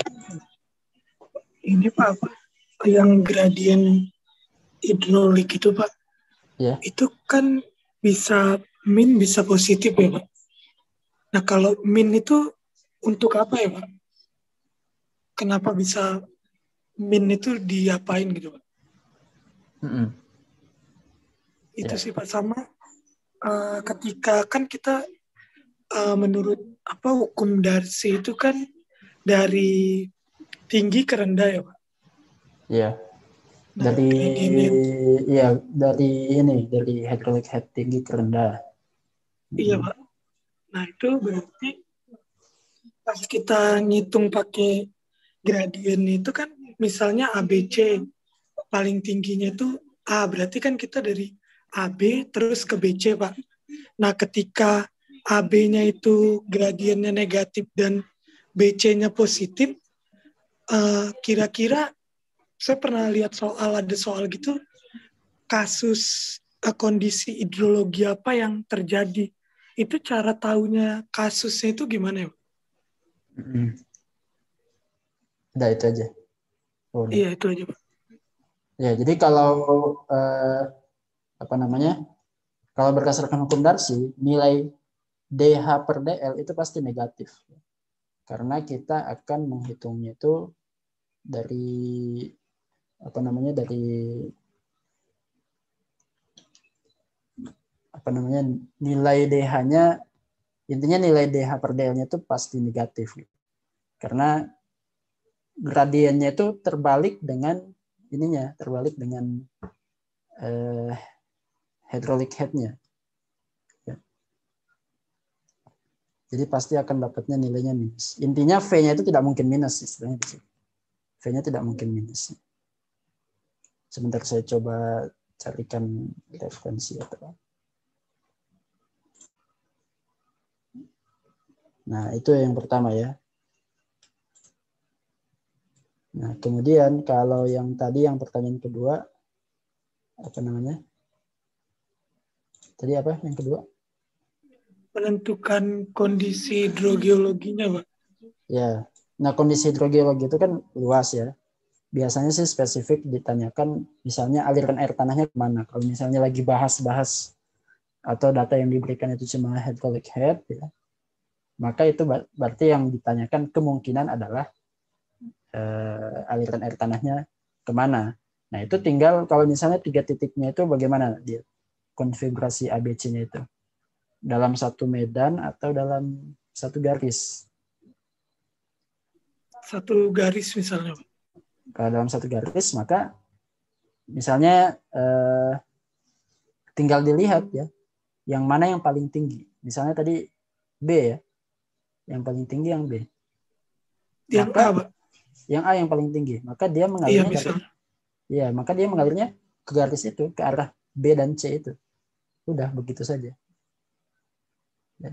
Ini Pak, apa yang gradien hidrolik itu, Pak? Ya. Itu kan bisa min, bisa positif ya, Pak? Nah, kalau min itu untuk apa ya, Pak? Kenapa bisa min itu diapain gitu, Pak? Mm-hmm. Itu Ya. sih, Pak. Sama uh, ketika kan kita uh, menurut apa hukum Darcy itu kan dari tinggi ke rendah ya, Pak? Ya. Nah, Dari gradiennya, ya dari ini dari hydraulic head tinggi ke rendah. iya, Pak. Nah, itu berarti pas kita ngitung pakai gradien itu kan misalnya A B C paling tingginya itu A, berarti kan kita dari A B terus ke B C, Pak. Nah, ketika A B-nya itu gradiennya negatif dan B C-nya positif, uh, kira-kira saya pernah lihat soal, ada soal gitu, kasus uh, kondisi hidrologi apa yang terjadi. Itu cara tahunya kasusnya itu gimana ya? Mm-hmm. Udah itu aja. Oh, udah. Iya, itu aja, Pak. Ya, jadi kalau eh, apa namanya? Kalau berdasarkan hukum Darcy, nilai dH per dL itu pasti negatif. Karena kita akan menghitungnya itu dari apa namanya? dari apa namanya? nilai dH-nya, intinya nilai dH per dL-nya itu pasti negatif. Karena gradiennya itu terbalik dengan ininya, terbalik dengan eh, hydraulic head-nya. Ya. Jadi pasti akan dapatnya nilainya minus. Intinya V-nya itu tidak mungkin minus istilahnya. V-nya tidak mungkin minus. Sebentar saya coba carikan referensi atau. Nah, itu yang pertama ya. Nah, kemudian kalau yang tadi yang pertanyaan kedua apa namanya? Tadi apa yang kedua? Menentukan kondisi hidrogeologinya, Pak. Ya. Nah, kondisi hidrogeologi itu kan luas ya. Biasanya sih spesifik ditanyakan misalnya aliran air tanahnya kemana. Kalau misalnya lagi bahas-bahas atau data yang diberikan itu cuma hydraulic head, ya, maka itu berarti yang ditanyakan kemungkinan adalah eh, aliran air tanahnya kemana. Nah, itu tinggal kalau misalnya tiga titiknya itu bagaimana dia konfigurasi A B C-nya itu. Dalam satu medan atau dalam satu garis. Satu garis misalnya. Kalau dalam satu garis, maka misalnya eh, tinggal dilihat ya, yang mana yang paling tinggi. Misalnya tadi B ya, yang paling tinggi yang B. Yang Maka A, Pak. yang A yang paling tinggi, maka dia Iya, mengalirnya dari, misalnya. ya maka dia mengalirnya ke garis itu, ke arah B dan C itu. Udah begitu saja. Ya.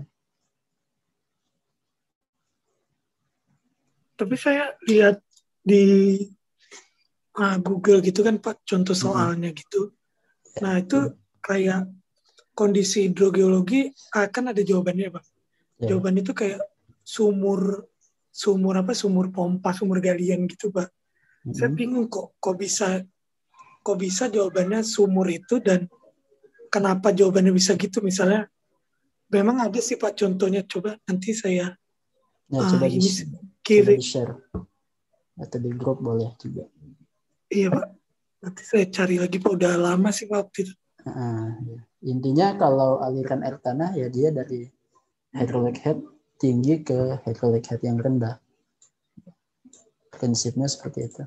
Tapi saya lihat di uh, Google gitu kan Pak, contoh soalnya Mm-hmm. gitu. Nah itu kayak kondisi hidrogeologi akan ada jawabannya Pak. Ya. Jawabannya itu kayak sumur sumur apa sumur pompa sumur galian gitu Pak. Mm-hmm. Saya bingung kok kok bisa kok bisa jawabannya sumur itu dan kenapa jawabannya bisa gitu misalnya. Memang ada sih Pak contohnya, coba nanti saya Ya, uh, coba di ini coba kiri. di share atau di grup boleh juga. Iya Pak, nanti saya cari lagi Pak, udah lama sih Pak waktu itu. Nah, ya. Intinya kalau aliran air tanah ya dia dari hydraulic head tinggi ke hydraulic head yang rendah. Prinsipnya seperti itu.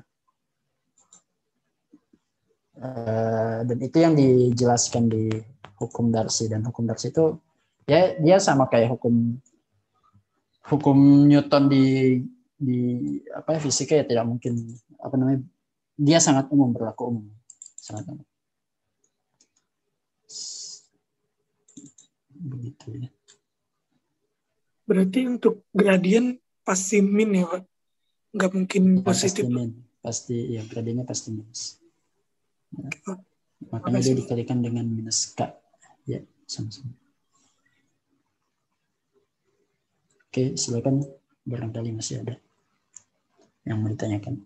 Uh, dan itu yang dijelaskan di hukum Darcy, dan hukum Darcy itu ya dia sama kayak hukum hukum Newton di di apa fisika ya, tidak mungkin apa namanya, dia sangat umum, berlaku umum, sangat umum. Begitu ya. Berarti untuk gradien pasti min ya Pak? Nggak mungkin Ya, positif. pasti min, pasti ya gradiennya pasti minus. Ya. Pak. Makanya dia dikalikan dengan minus K. Ya, sama-sama. Oke, silakan, barangkali masih ada yang mau ditanyakan.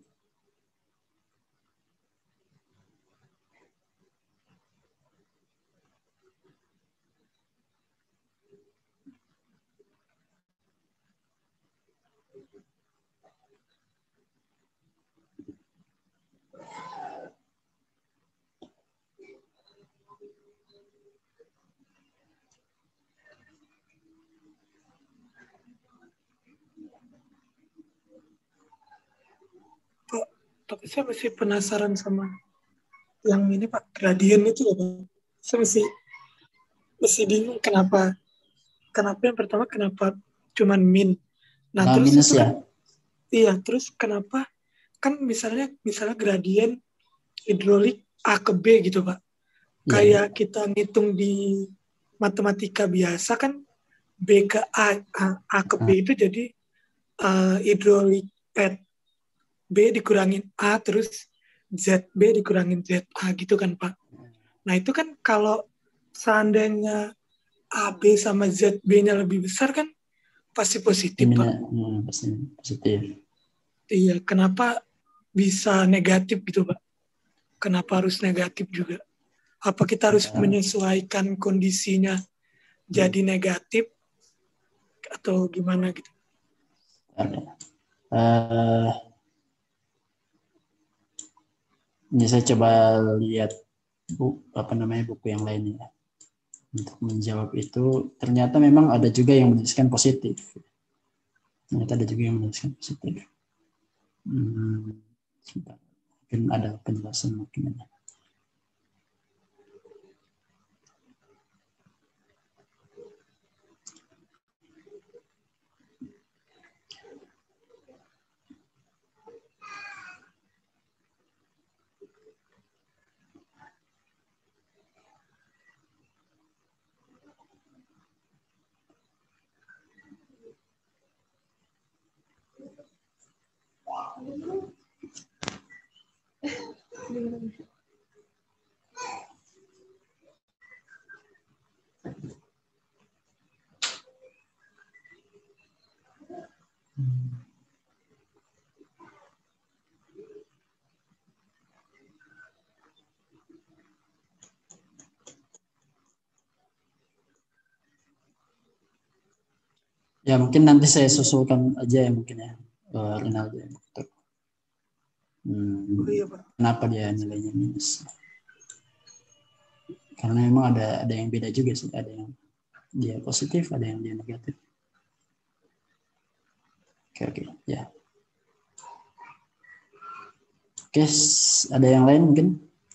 Pak, tapi saya masih penasaran sama yang ini Pak, gradien itu loh Pak. Saya masih masih bingung kenapa kenapa yang pertama kenapa cuman min. Nah, Nah, terus minus itu ya. kan iya, terus kenapa kan misalnya misalnya gradien hidrolik A ke B gitu Pak. Ya, Kayak kita ngitung di matematika biasa kan B ke A, A, A ke B itu jadi uh, hidrolik pad B dikurangin A terus Z B dikurangin Z A gitu kan Pak. Nah itu kan kalau seandainya A B sama Z B-nya lebih besar kan pasti positif Pak. Hmm, pasti positif. Iya, kenapa bisa negatif gitu Pak? Kenapa harus negatif juga? Apa kita harus Ya. menyesuaikan kondisinya jadi negatif atau gimana gitu? Uh, ini saya coba lihat bu, apa namanya buku yang lain ya untuk menjawab itu. Ternyata memang ada juga yang menuliskan positif. Ternyata ada juga yang menuliskan positif. Hmm, mungkin ada penjelasan mungkin ada. Hmm. Ya mungkin nanti saya susulkan aja ya mungkin ya, uh, Rinaldi. Hmm, Oh iya, Pak. kenapa dia nilainya minus? Karena memang ada ada yang beda juga sih, ada yang dia positif, ada yang dia negatif. Oke oke ya. Oke, ada yang lain mungkin?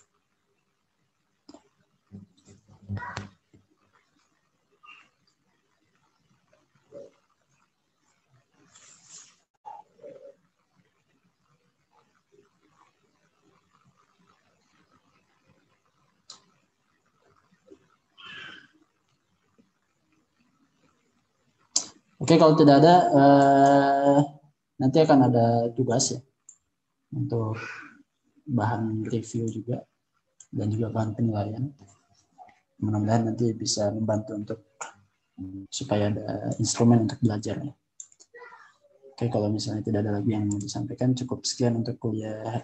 Oke, kalau tidak ada, eh, nanti akan ada tugas ya untuk bahan review juga dan juga bahan penilaian. Mudah-mudahan nanti bisa membantu untuk supaya ada instrumen untuk belajar. Oke, kalau misalnya tidak ada lagi yang mau disampaikan, cukup sekian untuk kuliah